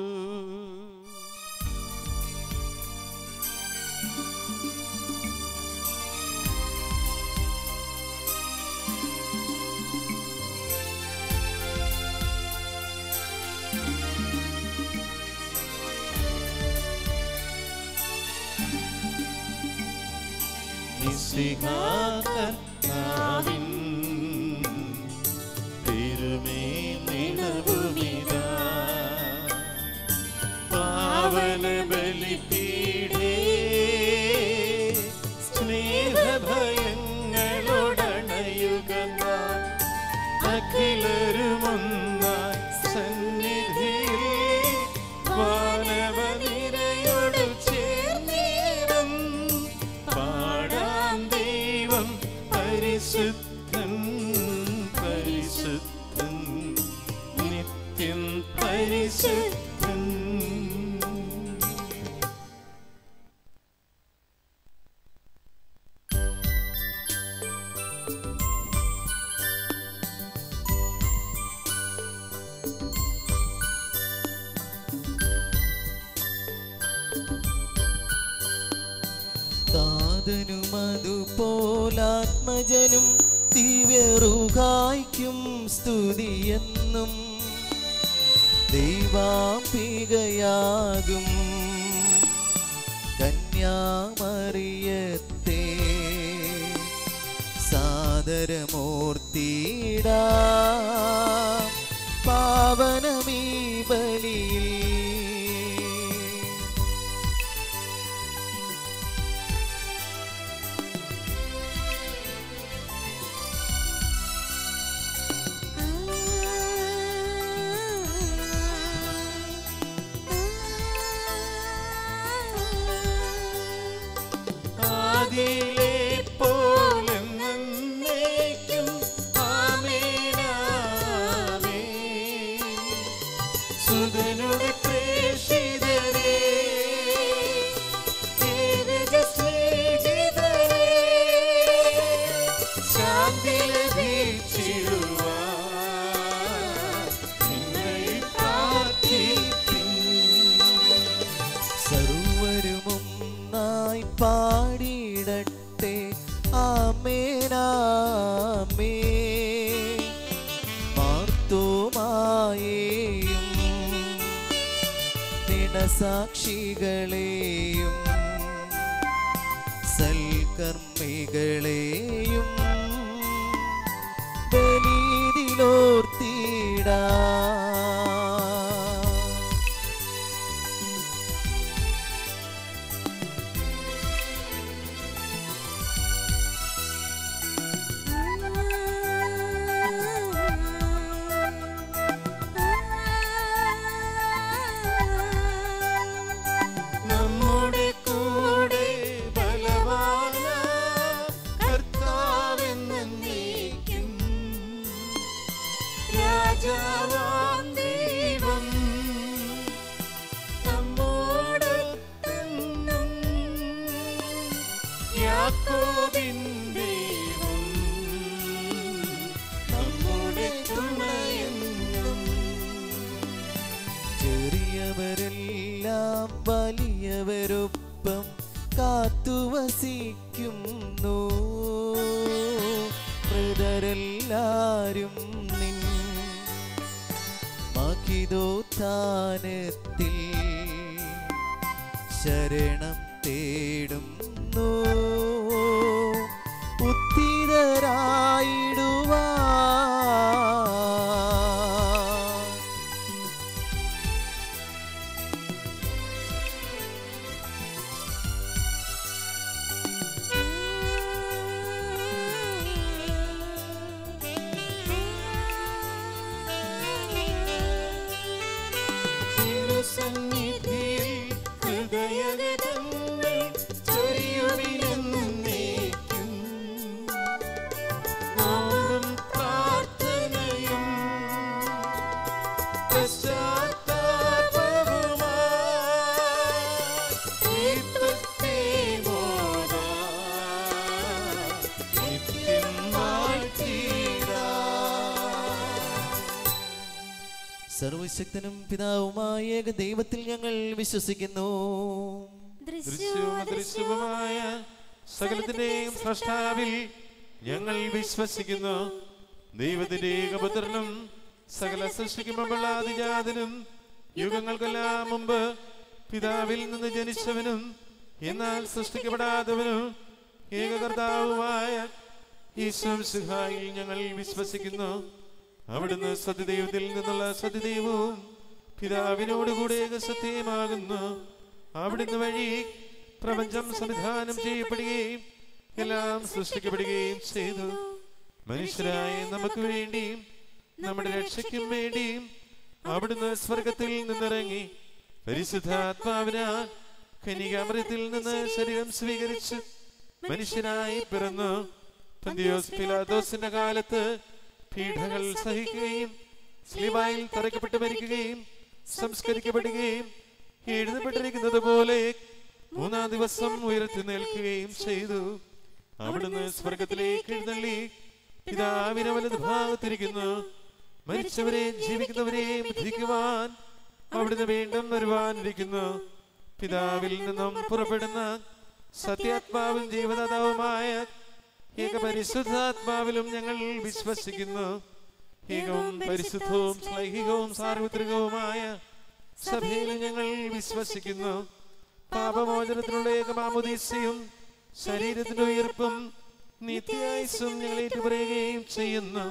കർത്താവിൻ തിരുമേ നിലവുമിതാ പാവന ബലിപീഠേ സ്നേഹഭയങ്ങളോടണയുക അഖിലരുമൊന്നായി സന്നിധിയിൽ വാനവനിരയോട് ചേർന്നേരം പാടാം ദൈവം പരിശുദ്ധൻ പരിശുദ്ധൻ. താതനും അതുപോലാത്മജനും ദിവ്യറുഹായ്ക്കും സ്തുതിയെന്നും ദൈവാംബികയാകും കന്യാമറിയത്തെ സാദരമൂർത്തിടാ പാവനമീ ബലിയിൽ. ആദിയിലെ പോലെന്നേക്കും ആമേനാമേൻ. സുതനുടെ പ്രേഷിതരേ, സ്നേഹിതരേ, ശാന്തി ലഭിച്ചിടുവാൻ നിങ്ങൾ പ്രാർത്ഥിക്കുന്നു. സർവരുമൊന്നായി പാടിയിടട്ടെ ആമേനാമേ. മാർത്തോമായേയും ദിനസാക്ഷികളെയും സൽക്കർമ്മികളെയും ബലിയിലോർത്തിടാ. നമ്മുടെ കൂടെ ബലവാനാം കർത്താവെന്നേക്കും. രാജാവാം ദൈവം നമ്മോടൊത്തെന്നും. യാക്കോബിൻ ദൈവം നമ്മുടെ തുണയെന്നും. ചെറിയവരെല്ലാം വലിയവരൊപ്പം കാത്തുവസിക്കുന്നു. മൃതരെല്ലാരും നിൻ മഹിതോത്ഥാനത്തിൽ ശരണം തേടുന്നു. ഉത്തിതരായിടുവാൻ തിരുസന്നിധിയിൽ ഹൃദയഗതങ്ങൾ ചൊരിയുവിനെന്നേക്കും. നോമ്പും പ്രാർത്ഥനയും പശ്ചാത്താപവുമായി ദീപത്തെ മോദാൻ നിത്യം വാഴ്ത്തിടാം. സർവശക്തനും പിതാവുമായ ഏക ദൈവത്തിൽ ഞങ്ങൾ വിശ്വസിക്കുന്നു. ദൃശ്യവും അദൃശ്യവുമായ സകലത്തിന്റെയും സ്രഷ്ടാവിൽ ഞങ്ങൾ വിശ്വസിക്കുന്നു. ദൈവത്തിന്റെ ഏകപുത്രനും സകല സൃഷ്ടിക്കും മുമ്പുള്ള ആദിജാതനും യുഗങ്ങൾക്കെല്ലാം മുമ്പ് പിതാവിൽ നിന്ന് ജനിച്ചവനും എന്നാൽ സൃഷ്ടിക്കപ്പെടാത്തവനും ഏകകർത്താവുമായ ഈശോമിശിഹായിൽ ഞങ്ങൾ വിശ്വസിക്കുന്നു. അവിടുന്ന് സത്യദൈവത്തിൽ നിന്നുള്ള സത്യദൈവവും പിതാവിനോടുകൂടെ ഏകസത്യമാകുന്നു. അവിടുന്ന് വഴി പ്രപഞ്ചം സംവിധാനം ചെയ്യപ്പെടുകയും എല്ലാം സൃഷ്ടിക്കപ്പെടുകയും ചെയ്തു. മനുഷ്യരായ നമുക്ക് വേണ്ടിയും നമ്മുടെ രക്ഷയ്ക്കും വേണ്ടിയും അവിടുന്ന് സ്വർഗത്തിൽ നിന്നിറങ്ങി പരിശുദ്ധാത്മാവിനാൽ കന്യകാമറിയത്തിൽ നിന്ന് ശരീരം സ്വീകരിച്ച് മനുഷ്യനായി പിറന്നു. പന്തിയോസ് പിലാത്തോസിന്റെ കാലത്ത് പീഡകൾ സഹിക്കുകയും സ്ലീബായിൽ തറയ്ക്കപ്പെട്ട് മരിക്കുകയും സംസ്കരിക്കപ്പെടുകയും എഴുതപ്പെട്ടിരിക്കുന്നത് പോലെ മൂന്നാം ദിവസം ഉയർത്തി നിൽക്കുകയും ചെയ്തു. അവിടുന്ന് സ്വർഗത്തിലേക്ക് എഴുന്നള്ളി പിതാവിന്റെ വലതുഭാഗത്തിരിക്കുന്നു. മരിച്ചവരെയും ജീവിക്കുന്നവരെയും വിധിക്കുവാൻ അവിടുന്ന് വീണ്ടും വരുവാനിരിക്കുന്നു. പിതാവിൽ നിന്നും പുറപ്പെടുന്ന സത്യാത്മാവും ജീവദാതാവുമായ ഏകപരിശുദ്ധാത്മാവിലും ഞങ്ങൾ വിശ്വസിക്കുന്നു. ഏകവും പരിശുദ്ധവും ശ്ലൈഹികവും സാർവത്രികവുമായ സഭയിൽ ഞങ്ങൾ വിശ്വസിക്കുന്നു. പാപമോചനത്തിനുള്ള ഏകമാമോദീസയും ശരീരത്തിന്റെ ഉയർപ്പും നിത്യായുസ്സും ഞങ്ങൾ ഏറ്റുപറയുകയും ചെയ്യുന്നു.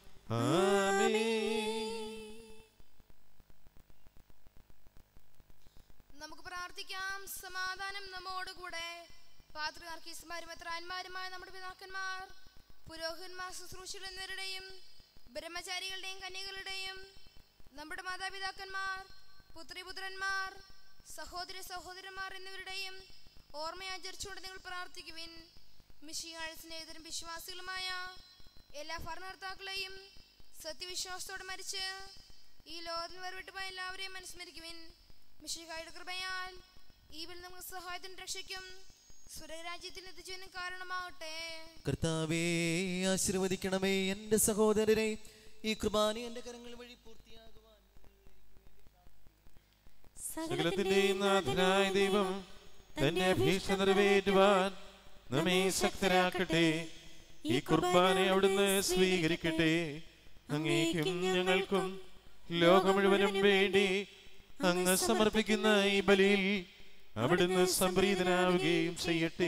നമുക്ക് പ്രാർത്ഥിക്കാം. സമാധാനം നമ്മോടുകൂടെ. പാത്രിയാർക്കീസുമാരും മെത്രാന്മാരുമായ നമ്മുടെ പിതാക്കന്മാർ, പുരോഹിതന്മാർ, ശുശ്രൂഷകൾ എന്നിവരുടെയും ബ്രഹ്മചാരികളുടെയും കന്യകളുടെയും നമ്മുടെ മാതാപിതാക്കന്മാർ, പുത്രിപുത്രന്മാർ, സഹോദര സഹോദരന്മാർ എന്നിവരുടെയും ഓർമ്മയാചരിച്ചുകൊണ്ട് നിങ്ങൾ പ്രാർത്ഥിക്കുവിൻ. മിശിഹായുടെ സ്നേഹിതരും വിശ്വാസികളുമായ എല്ലാ ഭരണകർത്താക്കളെയും സത്യവിശ്വാസത്തോടെ മരിച്ച് ഈ ലോകത്തിൽ വേർവിട്ടുപോയ എല്ലാവരെയും അനുസ്മരിക്കുവിൻ. മിശിഹായുടെ കൃപയാൽ ഈ ബലി നമുക്ക് സഹായത്തിന് രക്ഷയ്ക്കും സ്വർഗ്ഗരാജ്യത്തിന് എത്തിച്ചതിനും കാരണമാകട്ടെ. കർത്താവേ, ആശീർവദിക്കണമേ എന്റെ സഹോദരരെ. ഈ കുർബാന എന്റെ കരങ്ങൾ വഴി പൂർത്തിയാകുവാൻ സകലത്തിന്റെയും നാഥനായ ദൈവം തന്റെ അഭീഷ്ട നിറവേറ്റുവാൻ നമ്മെ ശക്തരാക്കട്ടെ. ഈ കുർബാന അവിടുന്ന് സ്വീകരിക്കട്ടെ. അങ്ങേക്കും ഞങ്ങൾക്കും ലോകം മുഴുവനും വേണ്ടി അങ്ങ് സമർപ്പിക്കുന്ന ഈ ബലിയിൽ അവിടുന്ന് സംപ്രീതനാവുകയും ചെയ്യട്ടെ.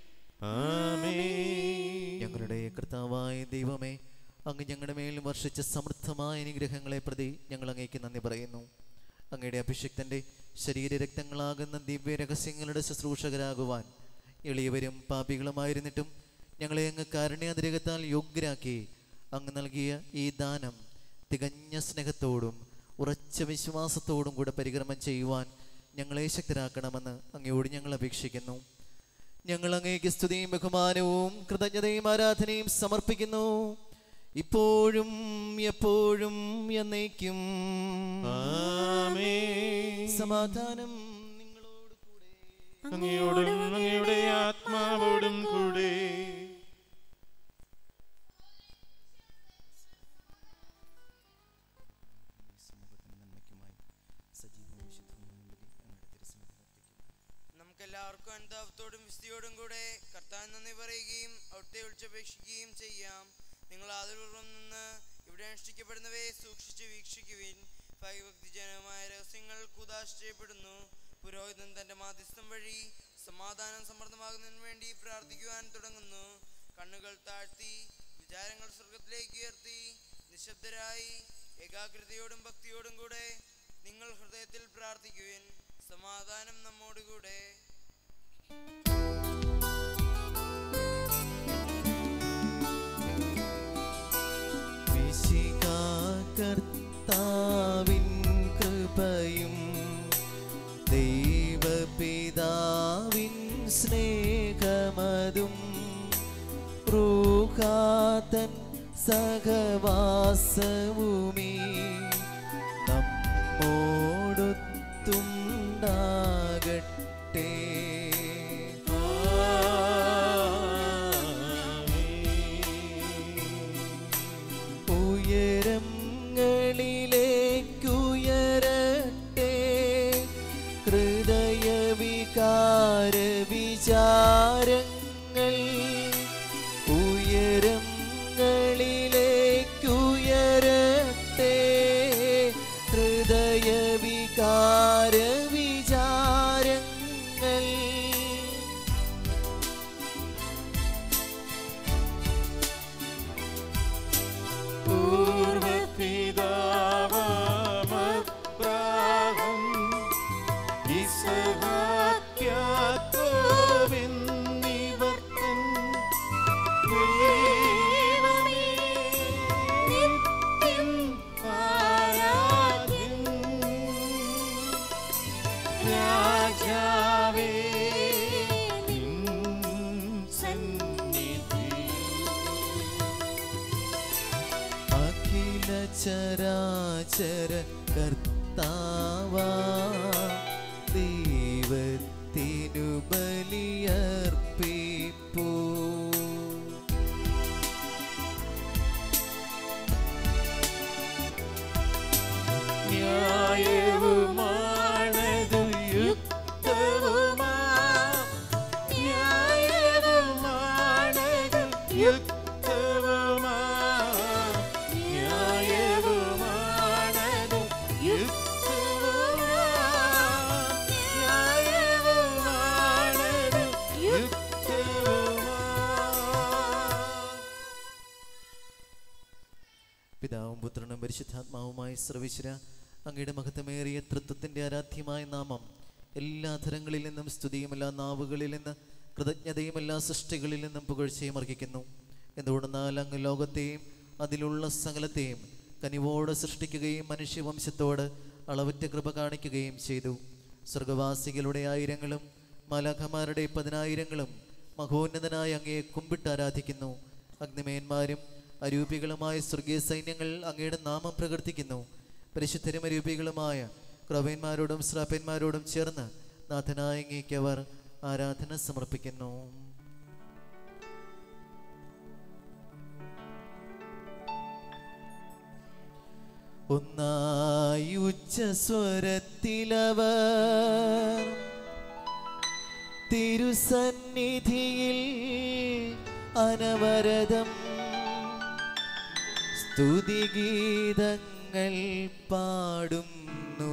ആമേൻ. ഞങ്ങളുടെ കർത്താവായ ദൈവമേ, അങ്ങ് ഞങ്ങളുടെ മേൽ വർഷിച്ച സമൃദ്ധമായ അനുഗ്രഹങ്ങളെ പ്രതി ഞങ്ങൾ അങ്ങേക്ക് നന്ദി പറയുന്നു. അങ്ങയുടെ അഭിഷിക്തന്റെ ശരീരരക്തങ്ങളാകുന്ന ദിവ്യ രഹസ്യങ്ങളുടെ ശുശ്രൂഷകരാകുവാൻ എളിയവരും പാപികളുമായിരുന്നിട്ടും ഞങ്ങളെ അങ്ങ് കാരുണ്യാതിരകത്താൽ യോഗ്യരാക്കി അങ്ങ് നൽകിയ ഈ ദാനം തികഞ്ഞ സ്നേഹത്തോടും ഉറച്ച വിശ്വാസത്തോടും കൂടെ പരികർമ്മം ചെയ്യുവാൻ ഞങ്ങളെ ശക്തരാക്കണമെന്ന് അങ്ങയോട് ഞങ്ങൾ അപേക്ഷിക്കുന്നു. ഞങ്ങൾ അങ്ങേക്ക് സ്തുതിയും ബഹുമാനവും കൃതജ്ഞതയും ആരാധനയും സമർപ്പിക്കുന്നു, ഇപ്പോഴും എപ്പോഴും എന്നേക്കും. സമാധാനം നിങ്ങളോട് കൂടെ, അങ്ങയോടും അങ്ങയുടെ ആത്മാവോടും കൂടെ. നമുക്കെല്ലാവർക്കും അനുതാപത്തോടും വിശുദ്ധിയോടും കൂടെ കർത്താവിന് നന്ദി പറയുകയും അവിടുത്തെ വിളിച്ചപേക്ഷിക്കുകയും ചെയ്യാം. നിങ്ങൾ ആദരപൂർവ്വം നിന്ന് ഇവിടെ അനുഷ്ഠിക്കപ്പെടുന്നവയെ സൂക്ഷിച്ച് വീക്ഷിക്കുവിൻ. ഭയഭക്തിജനമായ രഹസ്യങ്ങൾ കൂദാശ ചെയ്യപ്പെടുന്നു. പുരോഹിതൻ തന്റെ മാധ്യസ്ഥം വഴി സമാധാനം സമൃദ്ധമാകുന്നതിന് വേണ്ടി പ്രാർത്ഥിക്കുവാൻ തുടങ്ങുന്നു. കണ്ണുകൾ താഴ്ത്തി വിചാരങ്ങൾ സ്വർഗത്തിലേക്ക് ഉയർത്തി നിശബ്ദരായി ഏകാഗ്രതയോടും ഭക്തിയോടും കൂടെ നിങ്ങൾ ഹൃദയത്തിൽ പ്രാർത്ഥിക്കുവിൻ. സമാധാനം നമ്മോടുകൂടെ. കർത്താവിൻ കൃപയും ദൈവപിതാവിൻ സ്നേഹമതും റൂഹാതൻ സഹവാസവുമീ നമ്മോടൊത്തുണ്ടാകട്ടെ. ഉയരങ്ങളിലേക്കുയരട്ടെ ഹൃദയവികാര വിചാരങ്ങൾ, ഉയരങ്ങളിലേക്കുയരട്ടെ ഹൃദയവികാര വിചാരങ്ങൾ. പൂർവപിതാവാം ചരാചര കർത്താവാ ദൈവത്തിനു ബലിയർപ്പിപ്പൂ. ന്യായവുമാണതു യുക്തവുമാ, ന്യായവുമാണതു യുക്തവുമാ, ന്യായവുമാണതു യുക്തവുമാ, ന്യായവുമാണതു യുക്തവുമാ. പിതാവും പുത്രനും പരിശുദ്ധാത്മാവുമായ സർവ്വേശ്വര, അങ്ങയുടെ മഹത്വമേറിയ തൃത്വത്തിൻ്റെ ആരാധ്യമായ നാമം എല്ലാ ധരങ്ങളിൽ നിന്നും സ്തുതിയും എല്ലാ നാവുകളിൽ നിന്ന് കൃതജ്ഞതയും എല്ലാ സൃഷ്ടികളിൽ നിന്നും പുകഴ്ചയും അർഹിക്കുന്നു. എന്തുകൊണ്ടെന്നാൽ അങ്ങ് ലോകത്തെയും അതിലുള്ള സകലത്തെയും കനിവോട് സൃഷ്ടിക്കുകയും മനുഷ്യവംശത്തോട് അളവറ്റ കൃപ കാണിക്കുകയും ചെയ്തു. സ്വർഗവാസികളുടെ ആയിരങ്ങളും മാലാഖമാരുടെ 10,000ങ്ങളും മഹോന്നതനായ അങ്ങയെ കുമ്പിട്ട് ആരാധിക്കുന്നു. അഗ്നിമേന്മാരും അരൂപികളുമായ സ്വർഗീയ സൈന്യങ്ങൾ അങ്ങയുടെ നാമം പ്രകീർത്തിക്കുന്നു. പരിശുദ്ധരും അരൂപികളുമായ ക്രവന്മാരോടും ശ്രാപ്പന്മാരോടും ചേർന്ന് നാഥനായ അങ്ങേക്ക് അവർ ആരാധന സമർപ്പിക്കുന്നു. ഒന്നായി ഉച്ചസ്വരത്തിലവർ തിരുസന്നിധിയിൽ അനവരതം സ്തുതിഗീതങ്ങൾ പാടുന്നു,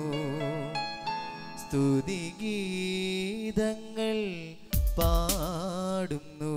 സ്തുതിഗീതങ്ങൾ പാടുന്നു.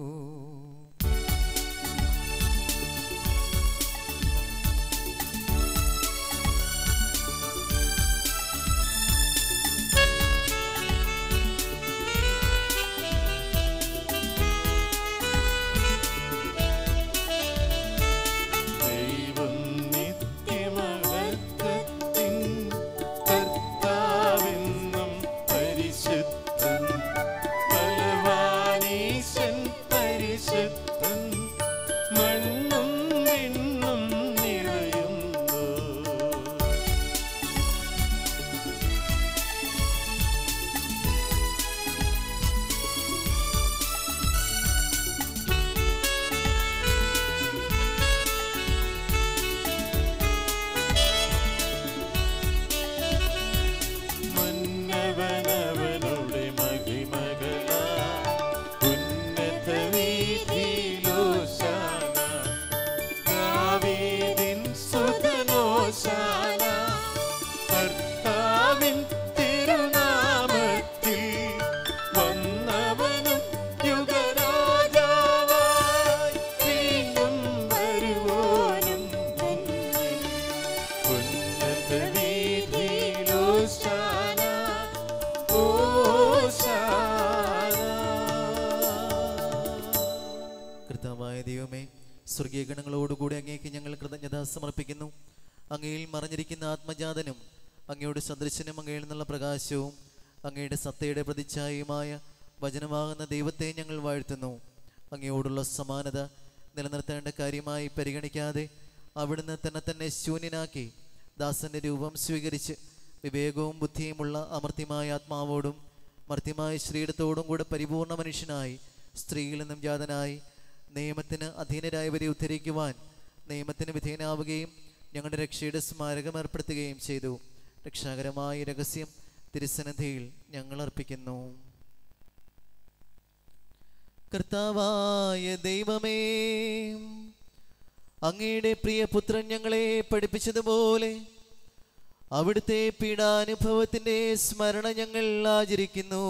സ്വർഗീയ ഗണങ്ങളോടുകൂടി അങ്ങേക്ക് ഞങ്ങൾ കൃതജ്ഞത സമർപ്പിക്കുന്നു. അങ്ങയിൽ മറഞ്ഞിരിക്കുന്ന ആത്മജാതനും അങ്ങയുടെ സദൃശനും അങ്ങയിൽ നിന്നുള്ള പ്രകാശവും അങ്ങയുടെ സത്തയുടെ പ്രതിച്ഛായയുമായ വചനമാകുന്ന ദൈവത്തെ ഞങ്ങൾ വാഴ്ത്തുന്നു. അങ്ങയോടുള്ള സമാനത നിലനിർത്തേണ്ട കാര്യമായി പരിഗണിക്കാതെ അവിടുന്ന് തന്നെ ശൂന്യനാക്കി ദാസന്റെ രൂപം സ്വീകരിച്ച് വിവേകവും ബുദ്ധിയുമുള്ള അമർത്യമായ ആത്മാവോടും മർത്യമായ ശരീരത്തോടും കൂടെ പരിപൂർണ മനുഷ്യനായി സ്ത്രീയിൽ നിന്നും ജാതനായി നിയമത്തിന് അധീനരായവരെ ഉദ്ധരിക്കുവാൻ നിയമത്തിന് വിധേയനാവുകയും ഞങ്ങളുടെ രക്ഷയുടെ സ്മാരകം ഏർപ്പെടുത്തുകയും ചെയ്തു. രക്ഷാകരമായ രഹസ്യം തിരുസന്നിധിയിൽ ഞങ്ങൾ അർപ്പിക്കുന്നു. കർത്താവായ ദൈവമേ, അങ്ങയുടെ പ്രിയ പുത്രൻ ഞങ്ങളെ പഠിപ്പിച്ചതുപോലെ അവിടുത്തെ പീഡാനുഭവത്തിന്റെ സ്മരണ ഞങ്ങൾ ആചരിക്കുന്നു.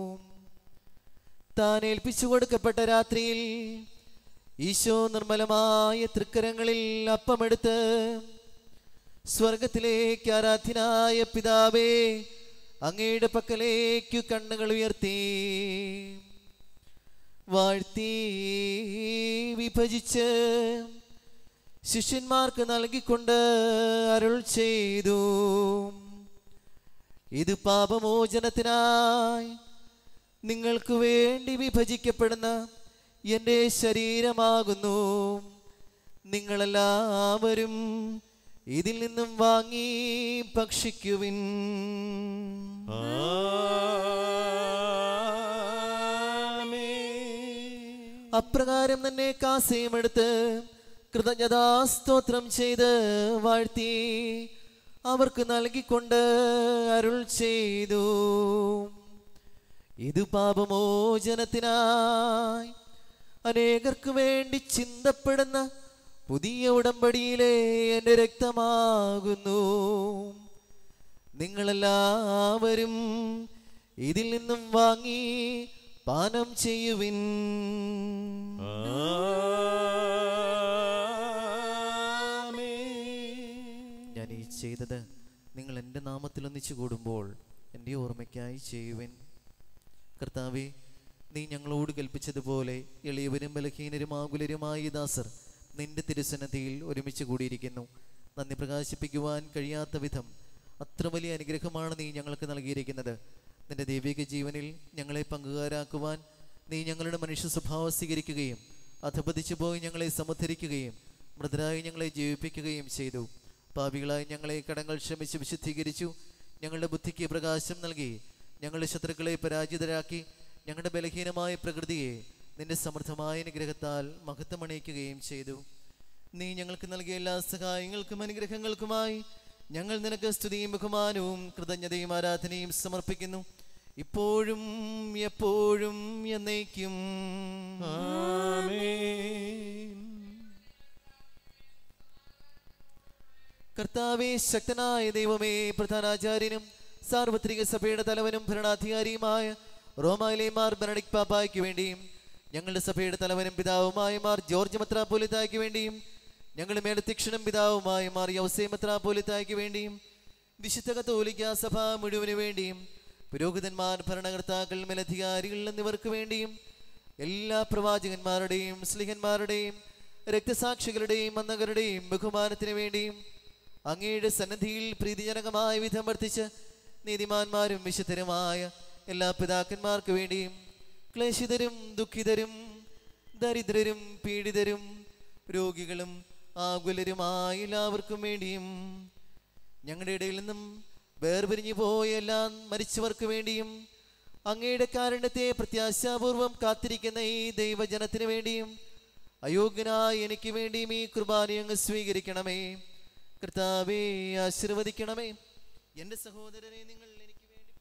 താൻ ഏൽപ്പിച്ചു കൊടുക്കപ്പെട്ട രാത്രിയിൽ ഈശോ നിർമ്മലമായ തൃക്കരങ്ങളിൽ അപ്പമെടുത്ത് സ്വർഗത്തിലേക്ക് ആരാധ്യനായ പിതാവേ അങ്ങയുടെ പക്കലേക്കു കണ്ണുകൾ ഉയർത്തി വാഴ്ത്തി വിഭജിച്ച് ശിഷ്യന്മാർക്ക് നൽകിക്കൊണ്ട് അരുൾ ചെയ്തു, ഇത് പാപമോചനത്തിനായി നിങ്ങൾക്ക് വേണ്ടി വിഭജിക്കപ്പെടുന്ന എൻ്റെ ശരീരമാകുന്നു. നിങ്ങളെല്ലാവരും ഇതിൽ നിന്നും വാങ്ങി ഭക്ഷിക്കുവിൻ. അപ്രകാരം തന്നെ കാസയും എടുത്ത് കൃതജ്ഞതാസ്തോത്രം ചെയ്ത് വാഴ്ത്തി അവർക്ക് നൽകിക്കൊണ്ട് അരുൾ ചെയ്തു, ഇത് പാപമോചനത്തിനായി അനേകർക്ക് വേണ്ടി ചിന്തപ്പെടുന്ന പുതിയ ഉടമ്പടിയിലെ എൻ്റെ രക്തമാകുന്നു. നിങ്ങളെല്ലാവരും ഇതിൽ നിന്നും വാങ്ങി പാനം ചെയ്യുവിൻ. ഞാൻ ഈ ചെയ്തത് നിങ്ങൾ എൻ്റെ നാമത്തിൽ ഒന്നിച്ചു കൂടുമ്പോൾ എൻ്റെ ഓർമ്മയ്ക്കായി ചെയ്യുവിൻ. കർത്താവേ, നീ ഞങ്ങളോട് കൽപ്പിച്ചതുപോലെ എളിയവരും ബലഹീനരും ആകുലരുമായ ദാസർ നിന്റെ തിരുസന്നിധിയിൽ ഒരുമിച്ച് കൂടിയിരിക്കുന്നു. നന്ദി പ്രകാശിപ്പിക്കുവാൻ കഴിയാത്ത വിധം അത്ര വലിയ അനുഗ്രഹമാണ് നീ ഞങ്ങൾക്ക് നൽകിയിരിക്കുന്നത്. നിന്റെ ദൈവിക ജീവനിൽ ഞങ്ങളെ പങ്കുകാരാക്കുവാൻ നീ ഞങ്ങളുടെ മനുഷ്യ സ്വഭാവം സ്വീകരിക്കുകയും അധപതിച്ചു പോയി ഞങ്ങളെ സമുദ്ധരിക്കുകയും മൃതരായി ഞങ്ങളെ ജീവിപ്പിക്കുകയും ചെയ്തു. പാപികളായി ഞങ്ങളെ കടങ്ങൾ ക്ഷമിച്ച് വിശുദ്ധീകരിച്ചു. ഞങ്ങളുടെ ബുദ്ധിക്ക് പ്രകാശം നൽകി ഞങ്ങളുടെ ശത്രുക്കളെ പരാജിതരാക്കി ഞങ്ങളുടെ ബലഹീനമായ പ്രകൃതിയെ നിന്റെ സമൃദ്ധമായ അനുഗ്രഹത്താൽ മഹത്വമണിയിക്കുകയും ചെയ്തു. നീ ഞങ്ങൾക്ക് നൽകിയ എല്ലാ സഹായങ്ങൾക്കും അനുഗ്രഹങ്ങൾക്കുമായി ഞങ്ങൾ നിനക്ക് സ്തുതിയും ബഹുമാനവും കൃതജ്ഞതയും ആരാധനയും സമർപ്പിക്കുന്നു, ഇപ്പോഴും എപ്പോഴും എന്നേക്കും. കർത്താവേ, ശക്തനായ ദൈവമേ, പ്രധാനാചാര്യനും സാർവത്രിക സഭയുടെ തലവനും ഭരണാധികാരിയുമായ റോമായിലെ മാർ ബെനഡിക്ട് പാപ്പായ്ക്ക് വേണ്ടിയും ഞങ്ങളുടെ സഭയുടെ തലവനും പിതാവുമായ മാർ ജോർജ് മെത്രാപ്പോലീത്തായ്ക്ക് വേണ്ടിയും ഞങ്ങളുടെ മേലധ്യക്ഷനും പിതാവുമായ മാർ യൗസേ മെത്രാപ്പോലീത്തായ്ക്ക് വേണ്ടിയും വിശുദ്ധ കത്തോലിക്ക സഭ മുഴുവന് വേണ്ടിയും പുരോഹിതന്മാർ, ഭരണകർത്താക്കൾ, മേലധികാരികൾ എന്നിവർക്ക് വേണ്ടിയും എല്ലാ പ്രവാചകന്മാരുടെയും സ്ലിഹന്മാരുടെയും രക്തസാക്ഷികളുടെയും മന്നകരുടെയും ബഹുമാനത്തിന് വേണ്ടിയും അങ്ങയുടെ സന്നിധിയിൽ പ്രീതിജനകമായ വിധം വർത്തിച്ച് നീതിമാന്മാരും വിശുദ്ധരുമായ എല്ലാ പിതാക്കന്മാർക്ക് വേണ്ടിയും ക്ലേശിതരും ദുഃഖിതരും ദരിദ്രരും പീഡിതരും രോഗികളും ആകുലരുമായ എല്ലാവർക്കും വേണ്ടിയും ഞങ്ങളുടെ ഇടയിൽ നിന്നും വേർപിരിഞ്ഞു പോയ എല്ലാ മരിച്ചവർക്ക് വേണ്ടിയും അങ്ങയുടെ കാരുണ്യത്തെ പ്രത്യാശാപൂർവം കാത്തിരിക്കുന്ന ഈ ദൈവജനത്തിന് വേണ്ടിയും അയോഗ്യനായ എനിക്ക് വേണ്ടിയും ഈ കുർബാന അങ്ങ് സ്വീകരിക്കണമേ. കർത്താവേ, ആശീർവദിക്കണമേ. എൻ്റെ സഹോദരനെ നിങ്ങൾ എനിക്ക് വേണ്ടി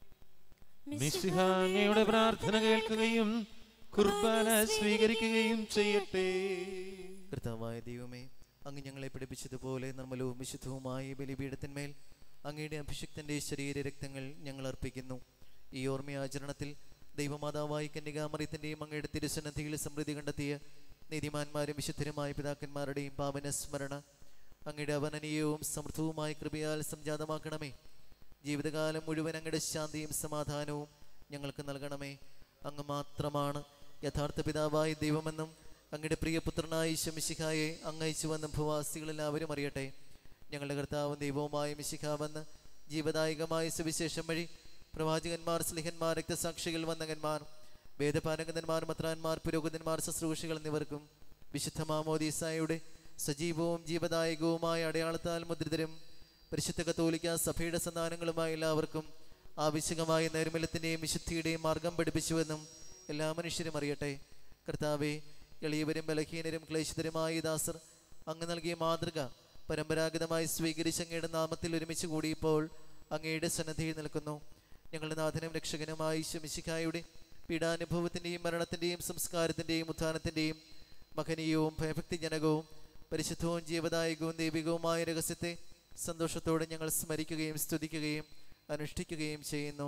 മിശിഹായുടെ പ്രാർത്ഥന കേൾക്കുകയും കുർബാന സ്വീകരിക്കുകയും ചെയ്യട്ടെ. കർത്താവായ ദൈവമേ, അങ്ങ് ഞങ്ങളെ പഠിപ്പിച്ചതുപോലെ നിർമ്മലവും വിശുദ്ധവുമായ ബലിപീഠത്തിന്മേൽ അങ്ങയുടെ അഭിഷിക്തന്റെ ശരീര രക്തങ്ങൾ ഞങ്ങൾ അർപ്പിക്കുന്നു. ഈ ഓർമ്മയാചരണത്തിൽ ദൈവമാതാവായ കന്യകാമറിയത്തിന്റെയും അങ്ങയുടെ തിരുസന്നിധിയിൽ സമൃദ്ധി കണ്ടെത്തിയ നീതിമാന്മാരും വിശുദ്ധരുമായ പിതാക്കന്മാരുടെയും പാവന സ്മരണ അങ്ങയുടെ അവനനീയവും സമൃദ്ധവുമായ കൃപയാൽ സംജാതമാക്കണമേ. ജീവിതകാലം മുഴുവൻ അങ്ങയുടെ ശാന്തിയും സമാധാനവും ഞങ്ങൾക്ക് നൽകണമേ. അങ്ങ് മാത്രമാണ് യഥാർത്ഥ പിതാവായ ദൈവമെന്നും അങ്ങയുടെ പ്രിയപുത്രനായ ഈശോ മിശിഹായെ അങ്ങയച്ചുവെന്നും ഭൂവാസികളെല്ലാവരും അറിയട്ടെ. ഞങ്ങളുടെ കർത്താവും ദൈവവുമായ മിശിഹാവെന്ന് ജീവദായകമായ സുവിശേഷം വഴി പ്രവാചകന്മാർ, സ്ലിഹന്മാർ, രക്തസാക്ഷികൾ, വന്ദകന്മാർ, വേദപാരംഗതന്മാർ, മത്രാന്മാർ, പുരോഹിതന്മാർ, ശുശ്രൂഷികൾ എന്നിവർക്കും വിശുദ്ധ മാമോദീസായുടെ സജീവവും ജീവദായകവുമായ അടയാളത്താൽ മുദ്രിതരും പരിശുദ്ധ കത്തോലിക്ക സഭയുടെ സന്താനങ്ങളുമായ എല്ലാവർക്കും ആവശ്യകമായ നൈർമല്യത്തിൻ്റെയും വിശുദ്ധിയുടെയും മാർഗം പഠിപ്പിച്ചുവെന്നും എല്ലാ മനുഷ്യരും അറിയട്ടെ. കർത്താവെ, എളിയവരും ബലഹീനരും ക്ലേശിതരുമായ ദാസർ അങ്ങ് നൽകിയ മാതൃക പരമ്പരാഗതമായി സ്വീകരിച്ച് അങ്ങയുടെ നാമത്തിൽ ഒരുമിച്ച് കൂടിയപ്പോൾ അങ്ങയുടെ സന്നദ്ധിയിൽ നിൽക്കുന്നു. ഞങ്ങളുടെ നാഥനും രക്ഷകനുമായ ഈശോ മിശിഹായുടെ പീഡാനുഭവത്തിൻ്റെയും മരണത്തിൻ്റെയും സംസ്കാരത്തിൻ്റെയും ഉത്ഥാനത്തിൻ്റെയും മഹനീയവും ഭയഭക്തിജനകവും പരിശുദ്ധവും ജീവദായകവും ദൈവികവുമായ രഹസ്യത്തെ സന്തോഷത്തോടെ ഞങ്ങൾ സ്മരിക്കുകയും സ്തുതിക്കുകയും അനുഷ്ഠിക്കുകയും ചെയ്യുന്നു.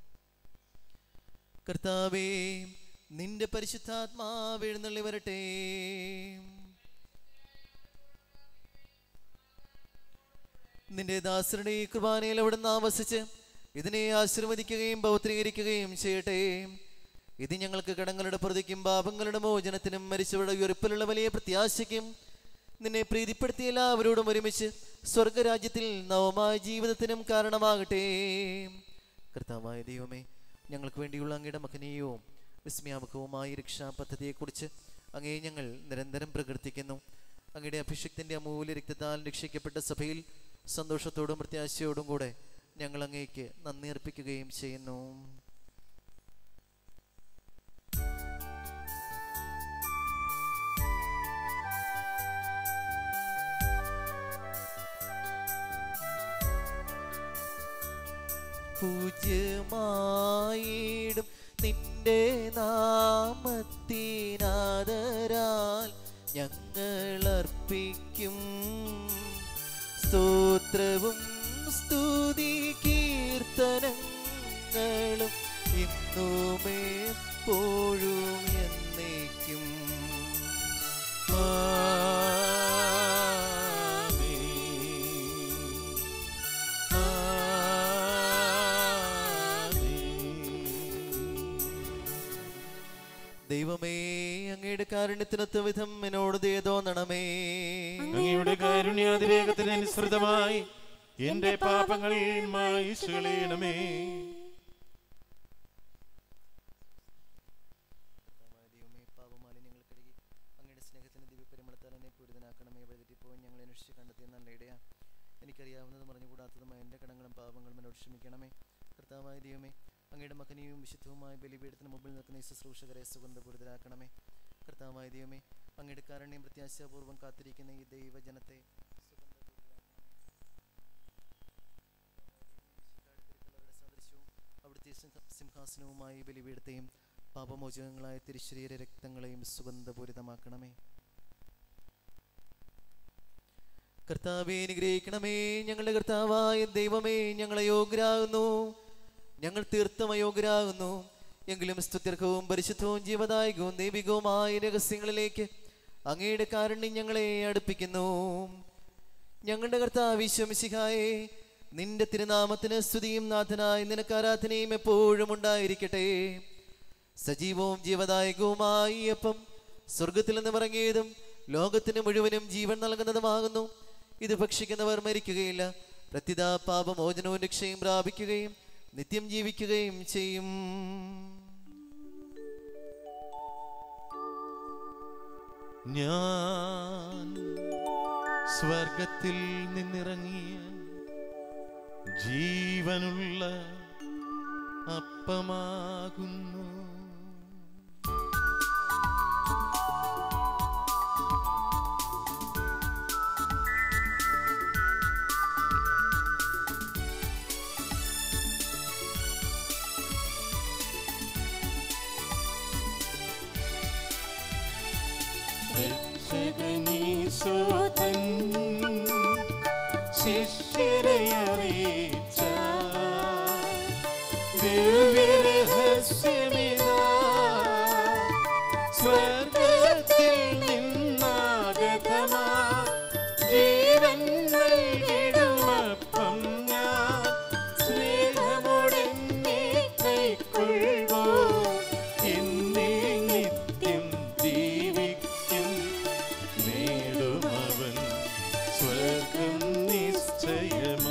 കർത്താവേ, നിന്റെ പരിശുദ്ധാത്മാവ് എഴുന്നള്ളി വരട്ടെ. നിന്റെ ദാസരുടെ ഈ കുർബാനയിൽ അവിടുന്ന് ആവസിച്ച് ഇതിനെ ആശീർവദിക്കുകയും പൗത്രീകരിക്കുകയും ചെയ്യട്ടെ. ഇത് ഞങ്ങൾക്ക് കടങ്ങളുടെ പ്രതിക്കും പാപങ്ങളുടെ മോചനത്തിനും മരിച്ചവരുടെ ഉയർപ്പിലുള്ള വലിയ പ്രത്യാശയ്ക്കും നിന്നെ പ്രീതിപ്പെടുത്തിയ എല്ലാവരോടും ഒരുമിച്ച് സ്വർഗരാജ്യത്തിൽ നവമായ ജീവിതത്തിനും കാരണമാകട്ടെ. കർത്താവായ ദൈവമേ, ഞങ്ങൾക്ക് വേണ്ടിയുള്ള അങ്ങയുടെ മഹനീയവും വിസ്മയാമുഖവുമായ രക്ഷാ പദ്ധതിയെക്കുറിച്ച് അങ്ങേ ഞങ്ങൾ നിരന്തരം പ്രകീർത്തിക്കുന്നു. അങ്ങയുടെ അഭിഷിക്തന്റെ അമൂല്യ രക്തത്താൽ രക്ഷിക്കപ്പെട്ട സഭയിൽ സന്തോഷത്തോടും പ്രത്യാശയോടും കൂടെ ഞങ്ങൾ അങ്ങേക്ക് നന്ദി അർപ്പിക്കുകയും ചെയ്യുന്നു. പൂജ്യമായിടും നിന്റെ നാമത്തിനാദരാൽ ഞങ്ങൾ അർപ്പിക്കും സ്തോത്രവും സ്തുതി കീർത്തനങ്ങളും ഇന്നുമേ എപ്പോഴും എന്നേക്കും. ദൈവമേ, അങ്ങയുടെ കാരുണ്യത്തിനൊത്ത വിധം എന്നോട് ദയ തോന്നണമേ. അങ്ങയുടെ കാരുണ്യാതിരേകത്തിനനുസൃതമായി എന്റെ പാപങ്ങൾ മായിച്ചു കളയണമേ. പാപമാലിന്യങ്ങൾ കഴുകി അങ്ങയുടെ സ്നേഹത്തിന് ദിവ്യപരിമളത്താൽ എന്നെ പൂരിതനാക്കണമേ. വഴിതെറ്റിപ്പോയി ഞങ്ങളെ അന്വേഷിച്ച് കണ്ടെത്തിയ നല്ല ഇടയാ. എനിക്കറിയാവുന്നതും അറിഞ്ഞുകൂടാത്തതുമായ എൻ്റെ കടങ്ങളും പാപങ്ങളും എന്നോട് ക്ഷമിക്കണമേ. കർത്താവായ ദൈവമേ, അങ്ങയുടെ മകനെയും വിശുദ്ധവുമായ ബലിപീഠത്തിന് മുമ്പിൽ നിൽക്കുന്ന ഈ ശുശ്രൂഷകരെ സുഗന്ധപൂരിതരാക്കണമേ. കർത്താവായ ദൈവമേ, അങ്ങയുടെ കാരുണ്യം പ്രത്യാശാപൂർവ്വം കാത്തിരിക്കുന്ന ഈ ദൈവജനത്തെ സദൃശ്യവും അവിടുത്തെ സിംഹാസനവുമായി ബലിപീഠത്തെയും പാപമോചകങ്ങളായ തിരുശരീര രക്തങ്ങളെയും സുഗന്ധപൂരിതമാക്കണമേ. കർത്താവേ, അനുഗ്രഹിക്കണമേ. ഞങ്ങളുടെ കർത്താവായ ദൈവമേ, ഞങ്ങളെ യോഗ്യരാകുന്നു, ഞങ്ങൾ തീർത്തും അയോഗ്യരാകുന്നു. എങ്കിലും സ്തുത്യർഹവും പരിശുദ്ധവും ജീവദായകവും ദൈവികവുമായ രഹസ്യങ്ങളിലേക്ക് അങ്ങയുടെ കാരുണ്യം ഞങ്ങളെ അടുപ്പിക്കുന്നു. ഞങ്ങളുടെ കർത്താവ് ഈശോ മിശിഹായേ, നിന്റെ തിരുനാമത്തിന് സ്തുതിയും നാഥനായ നിനക്ക് ആരാധനയും എപ്പോഴും ഉണ്ടായിരിക്കട്ടെ. സജീവവും ജീവദായകവുമായ ഈ അപ്പം സ്വർഗത്തിൽ നിന്ന് ഇറങ്ങിയതും ലോകത്തിന് മുഴുവനും ജീവൻ നൽകുന്നതുമാകുന്നു. ഇത് ഭക്ഷിക്കുന്നവർ മരിക്കുകയില്ല, പ്രത്യുത പാപമോചനവും രക്ഷയും പ്രാപിക്കുകയും നിത്യം ജീവിക്കുകയും ചെയ്യും. ഞാൻ സ്വർഗത്തിൽ നിന്നിറങ്ങിയ ജീവനുള്ള അപ്പമാകുന്നു. രക്ഷകനീശോതൻ ശിഷ്യരെ അറിയിച്ച ദിവ്യരഹസ്യമിതാ, സ്വർഗത്തിൽ നിന്നാഗതമാ ജീവൻ നൽകിടുമപ്പം ഞാൻ സ്നേഹമോടെന്നെ കൈക്കൊള്ളുവോ, എന്നെ നിത്യം ജീവിക്കും നേടുമവൻ സ്വർഗം നിശ്ചയമാ.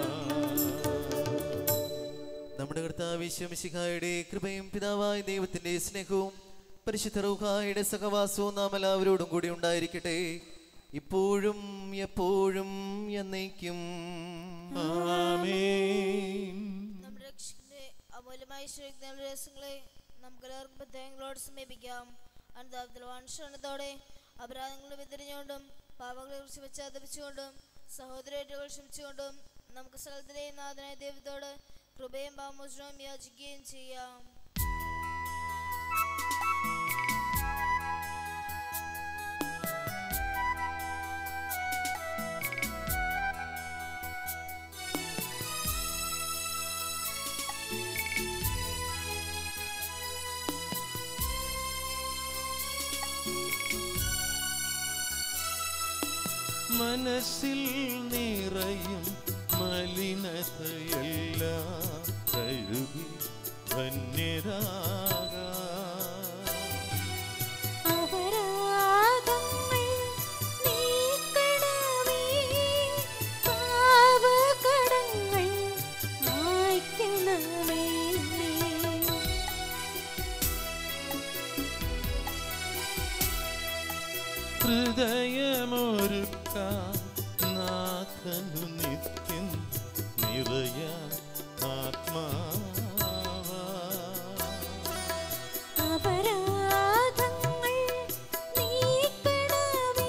നമ്മുടെ കർത്താവ് ഈശോ മിശിഹായുടെ കൃപയും പിതാവായ ദൈവത്തിന്റെ സ്നേഹവും പരിശുദ്ധ റൂഹായുടെ സഹവാസവും നാം എല്ലാവരോടും കൂടി ഉണ്ടായിരിക്കട്ടെ, ഇപ്പോഴും എപ്പോഴും എന്നേക്കും. ആമേൻ. നമ്മുടെ രക്ഷകന്റെ അമൂല്യമായ രഹസ്യങ്ങളെ നമുക്കെല്ലാവർക്കും പ്രത്യേകങ്ങളോട് സമീപിക്കാം. അനുതാപത്തോടെ അപരാധങ്ങളെ വിതറിഞ്ഞുകൊണ്ടും പാപങ്ങളെ കുറിച്ച് പശ്ചാത്തപിച്ചുകൊണ്ടും സഹോദരേറ്റുകൾ ക്ഷമിച്ചുകൊണ്ടും നമുക്ക് സ്ഥലത്തിലെയും നാഥനായ ദൈവത്തോട് കൃപയും പാപമോചനവും യാചിക്കുകയും ചെയ്യാം. മനസ്സിൽ നിറയും മലിനതയെല്ലാം കഴുകി ധന്യരാകാം. അപരാധങ്ങൾ നീക്കണമേ, പാപകടങ്ങൾ മായ്ക്കണമേ. ഹൃദയമോ നിത്യം നിറയാൻ ആത്മാവാ. അപരാധങ്ങൾ നീക്കണമേ,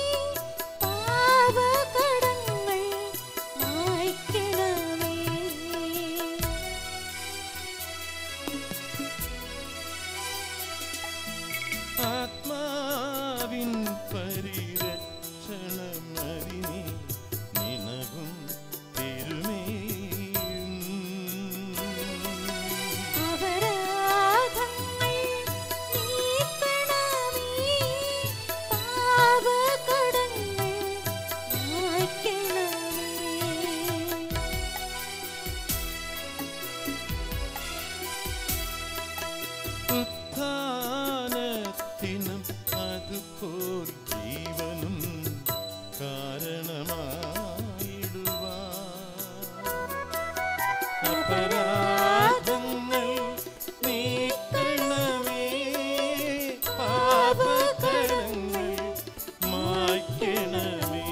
പാപകടങ്ങൾ മായ്ക്കണമേ. ആത്മാവിൻ പരിരക്ഷണമറിനി നിനവും തിരുമേയും. അപരാധങ്ങൾ നീക്കണമേ, പാപകടങ്ങൾ മായ്ക്കണമേ. ഉത്ഥാനത്തിനും അതുപോൽ ജീവനും കാരണമായിടുവാൻ. അപരാധങ്ങൾ നീക്കണമേ, പാപകടങ്ങൾ മായ്ക്കണമേ.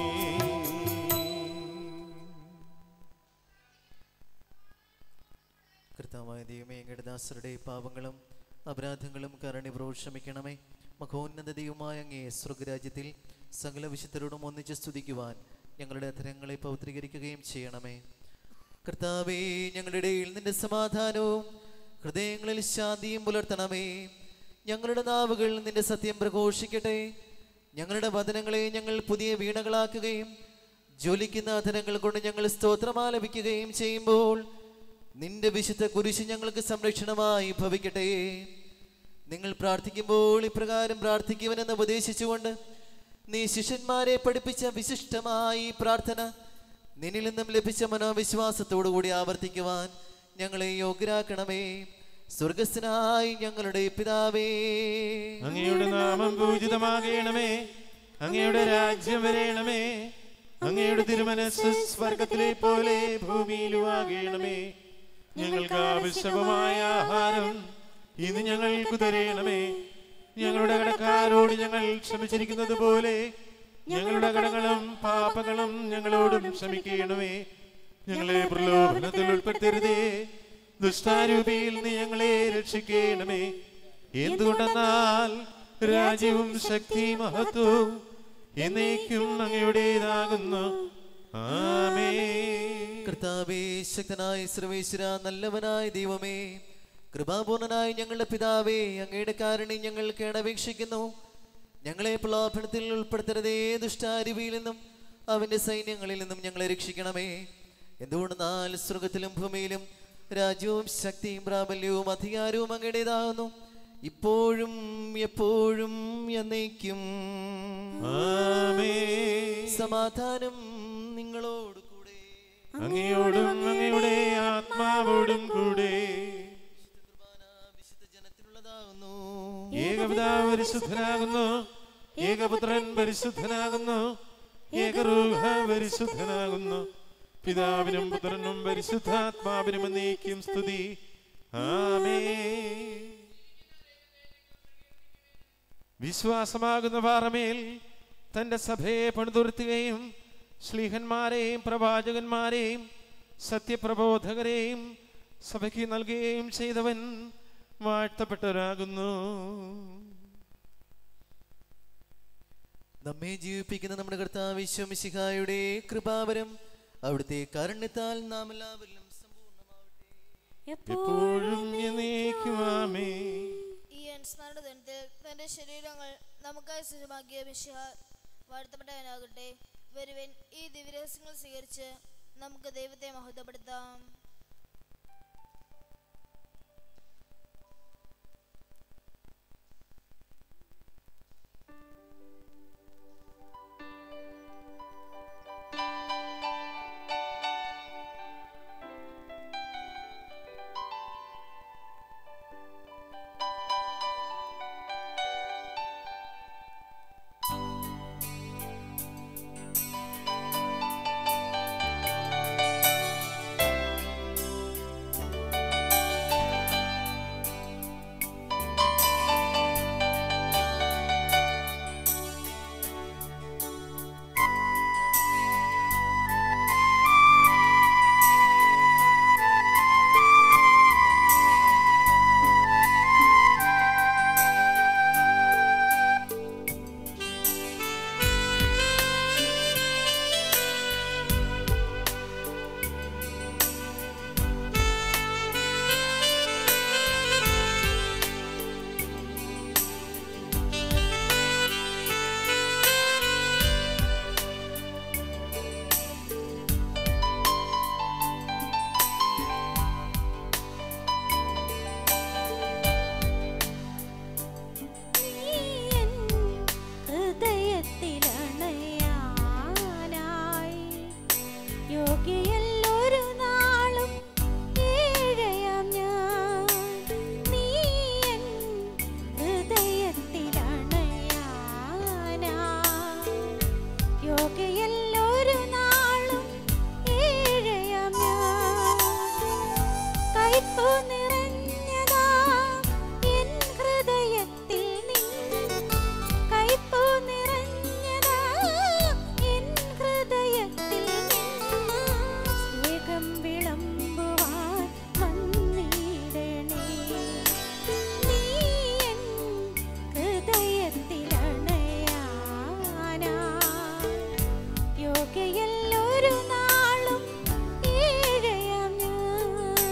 കർത്താവായ ദൈവമേ, അങ്ങയുടെ ദാസരുടെ പാപങ്ങളും അപരാധങ്ങളും കാരുണ്യപൂർവ്വം ക്ഷമിക്കണമേ. മഹോന്നത ദൈവമായ അങ്ങേ സ്വർഗരാജ്യത്തിൽ സകല വിശുദ്ധരോടും ഒന്നിച്ച് സ്തുതിക്കുവാൻ ഞങ്ങളുടെ അധരങ്ങളെ പൗത്രീകരിക്കുകയും ചെയ്യണമേ. കർത്താവേ, ഞങ്ങളുടെ ഇടയിൽ നിന്റെ സമാധാനവും ഹൃദയങ്ങളിൽ ശാന്തിയും പുലർത്തണമേ. ഞങ്ങളുടെ നാവുകൾ നിന്റെ സത്യം പ്രഘോഷിക്കട്ടെ. ഞങ്ങളുടെ വചനങ്ങളെ ഞങ്ങൾ പുതിയ വീണകളാക്കുകയും ജ്വലിക്കുന്ന അധരങ്ങൾ കൊണ്ട് ഞങ്ങൾ സ്തോത്രമാലപിക്കുകയും ചെയ്യുമ്പോൾ നിന്റെ വിശുദ്ധ കുരിശ് ഞങ്ങൾക്ക് സംരക്ഷണമായി ഭവിക്കട്ടെ. നിങ്ങൾ പ്രാർത്ഥിക്കുമ്പോൾ ഇപ്രകാരം പ്രാർത്ഥിക്കുവനെന്ന് ഉപദേശിച്ചുകൊണ്ട് നീ ശിഷ്യന്മാരെ പഠിപ്പിച്ച വിശിഷ്ടമായി പ്രാർത്ഥന നിന്നിൽ നിന്നും ലഭിച്ച മനോവിശ്വാസത്തോടുകൂടി ആവർത്തിക്കുവാൻ ഞങ്ങളെ യോഗ്യരാക്കണമേ. സ്വർഗസ്ഥനായി ഞങ്ങളുടെ പിതാവേ, അങ്ങയുടെ നാമം പൂജിതമാകണമേ. അങ്ങയുടെ രാജ്യം വരേണമേ. അങ്ങയുടെ തിരുമനസ്സ് സ്വർഗത്തിലെ പോലെ ഭൂമിയിലും ആകണമേ. ഞങ്ങൾക്ക് ആവശ്യമായ ആഹാരം ഇന്ന് ഞങ്ങൾക്ക് തരേണമേ. ഞങ്ങളുടെ കടക്കാരോട് ഞങ്ങൾ ക്ഷമിച്ചിരിക്കുന്നത് പോലെ ഞങ്ങളുടെ കടങ്ങളും പാപങ്ങളും ഞങ്ങളോടും ക്ഷമിക്കണമേ. ഞങ്ങളെ പ്രലോഭനത്തിൽ ഉൾപ്പെടുത്തരുതേ, ദുഷ്ടാരൂപിയിൽ നീ ഞങ്ങളെ രക്ഷിക്കണമേ. എന്തുകൊണ്ടെന്നാൽ രാജ്യവും ശക്തി മഹത്വവും എന്നേക്കും അങ്ങയുടേതാകുന്നു. ആമേൻ. കർത്താവേ, ശക്തനായ സർവേശ്വര, നല്ലവനായ ദൈവമേ, കൃപാപൂർണനായ ഞങ്ങളുടെ പിതാവേ, അങ്ങയുടെ കാരുണ്യം ഞങ്ങൾ കേണപേക്ഷിക്കുന്നു. ഞങ്ങളെ പ്രലോഭനത്തിൽ ഉൾപ്പെടുത്തരുതേ, ദുഷ്ടാരൂപിയിൽ നിന്നും അവന്റെ സൈന്യങ്ങളിൽ നിന്നും ഞങ്ങളെ രക്ഷിക്കണമേ. എന്തുകൊണ്ടെന്നാൽ സ്വർഗത്തിലും ഭൂമിയിലും രാജ്യവും ശക്തിയും പ്രാബല്യവും അധികാരവും അങ്ങയുടേതാകുന്നു, ഇപ്പോഴും എപ്പോഴും എന്നേക്കും. ആമേൻ. സമാധാനം നിങ്ങളോട് കൂടെ, അങ്ങയോടും അങ്ങയുടെ ആത്മാവോടും കൂടെ. വിശുദ്ധ ജനത്തിനുള്ളതാകുന്നു. ഏകപിതാവ് പരിശുദ്ധനാകുന്നു, ഏകപുത്രൻ പരിശുദ്ധനാകുന്നു, ഏകരൂഹ പരിശുദ്ധനാകുന്നു. പിതാവിനും പുത്രനും പരിശുദ്ധാത്മാവിനും എന്നേക്കും സ്തുതി. ആമേൻ. വിശ്വാസമാകുന്ന പാറമേൽ തന്റെ സഭയെ പണിതുയർത്തുകയും ശ്ലീഹന്മാരെയും പ്രവാചകന്മാരെയും സത്യപ്രബോധകരെയും സഭയ്ക്ക് നൽകുകയും ചെയ്തവൻ വാഴ്ത്തപ്പെട്ടവരാകുന്നു. നമ്മെ ജീവിപ്പിക്കുന്ന നമ്മുടെ കർത്താവ് യേശു മിശിഹായുടെ കൃപാവരം അവിടുത്തെ കാരുണ്യത്താൽ നാം എല്ലാവരിലും സമ്പൂർണ്ണമാവട്ടെ. എപ്പോഴും എന്നേക്കും ആമേൻ. ഈ അനുസ്മരണ ദിനത്തിൽ തന്റെ ശരീരങ്ങൾ നമുക്കായി സജ്ജമാക്കിയ മിശിഹ വാഴ്ത്തപ്പെട്ടവനാകട്ടെ. വരുവൻ ഈ ദിവ്യരഹസ്യങ്ങൾ സ്വീകരിച്ച് നമുക്ക് ദൈവത്തെ മഹത്വപ്പെടുത്താം. യേശുവേ യോഗ്യയല്ലൊരു നാളും ഏഴയാം ഞാൻ. നീ എൻ ഹൃദയത്തിലണയാനാ. യോഗ്യയല്ലൊരു നാളും ഏഴയാം ഞാൻ. കയ്പു നിറഞ്ഞതാ എൻ ഹൃദയത്തിൽ നിന്ന്. കയ്പു നിറഞ്ഞതാ എൻ ഹൃദയത്തിൽ നിന്ന്. സ്നേഹം വിളമ്പുവാൻ വന്നിടണേ. നീ എൻ ഹൃദയത്തിലണയാനാ. യോഗ്യയല്ലൊരു നാളും ഏഴയാം ഞാൻ.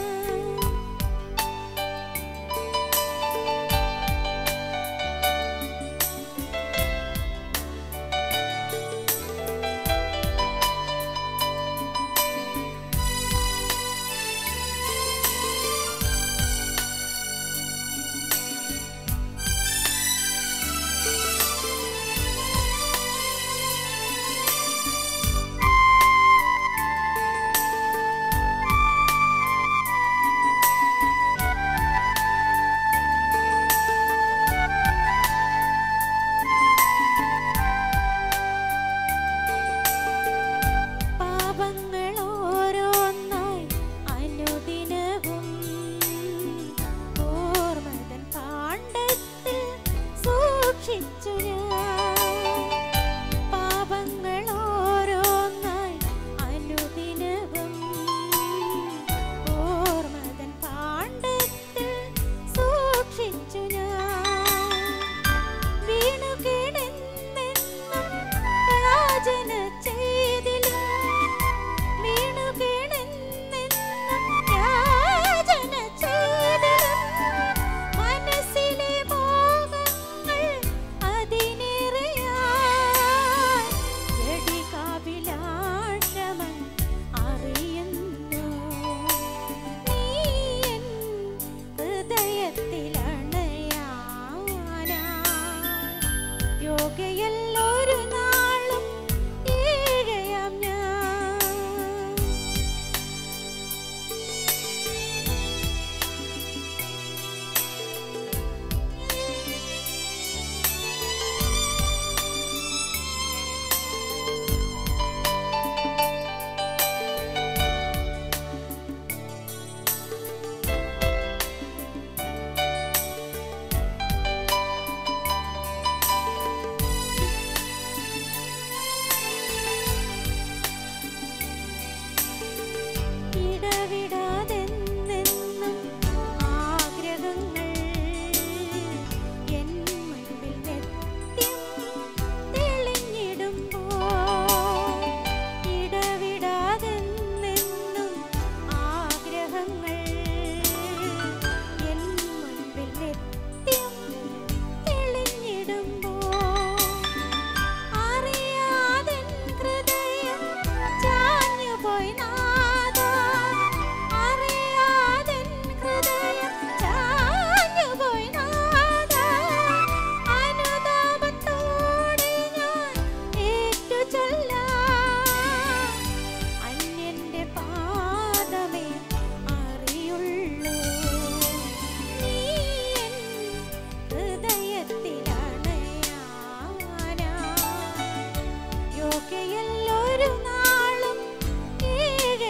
പാപങ്ങളോരോന്നായി അനുദിനവും ഓർമ്മതൻ പാണ്ഡത്തിൽ സൂക്ഷിച്ചു ഞാൻ. പാപങ്ങളോരോന്നായി അനുദിനവും ഓർമ്മതൻ പാണ്ഡത്തിൽ സൂക്ഷിച്ചു ഞാൻ. വീണുകിടന്നെന്നും യാചന ചെയ്തിലും വീണുകിടന്നെന്നും യാചന ചെയ്തിലും മനസ്സിലെ മോഹങ്ങൾ അതിനേറെയായി ജഡികാഭിലാഷമൻ അറിയുന്നു. നീ എൻ ഹൃദയത്തിലണയാനാ. യോഗ്യയല്ലൊരു നാളും ഏഴയാം ഞാൻ. ഇടവിടാതെന്നെന്നും ആഗ്രഹങ്ങൾ എൻ മുൻപിൽ നിത്യം തെളിഞ്ഞിടുമ്പോൾ. ഇടവിടാതെന്നെന്നും ആഗ്രഹങ്ങൾ എൻ മുൻപിൽ നിത്യം തെളിഞ്ഞിടുമ്പോൾ. അറിയാതെൻ ഹൃദയം ചാഞ്ഞുപോയി നാഥാ. അറിയാതെൻ ഹൃദയം ചാഞ്ഞുപോയി നാഥാ. അനുതാപത്തോടെ ഞാൻ ഏറ്റുചൊല്ലാം. അന്യന്റെ പാദമേ അറിയുള്ളൂ. നീ എൻ ഹൃദയത്തിലണയാനാ. യോഗ്യയല്ലൊരു നാളും ഏഴയാം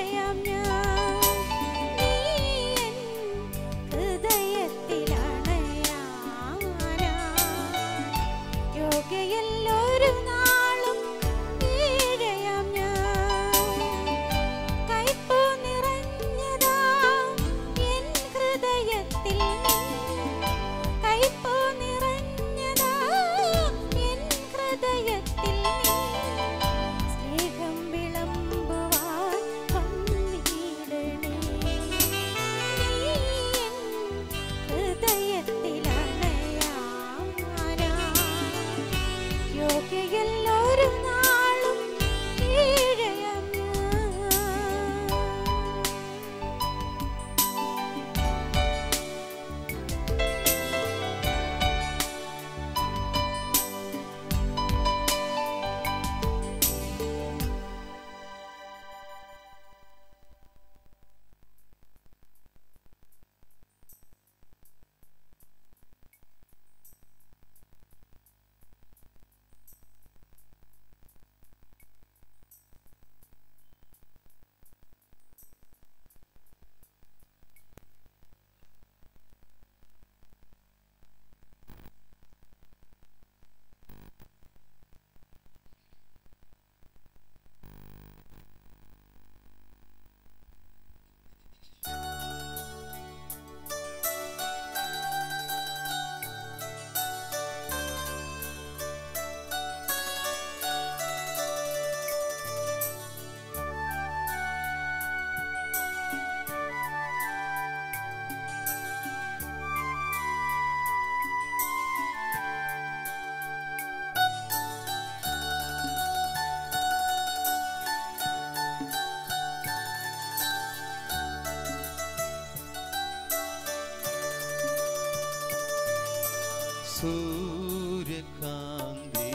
സൂര്യകാന്തി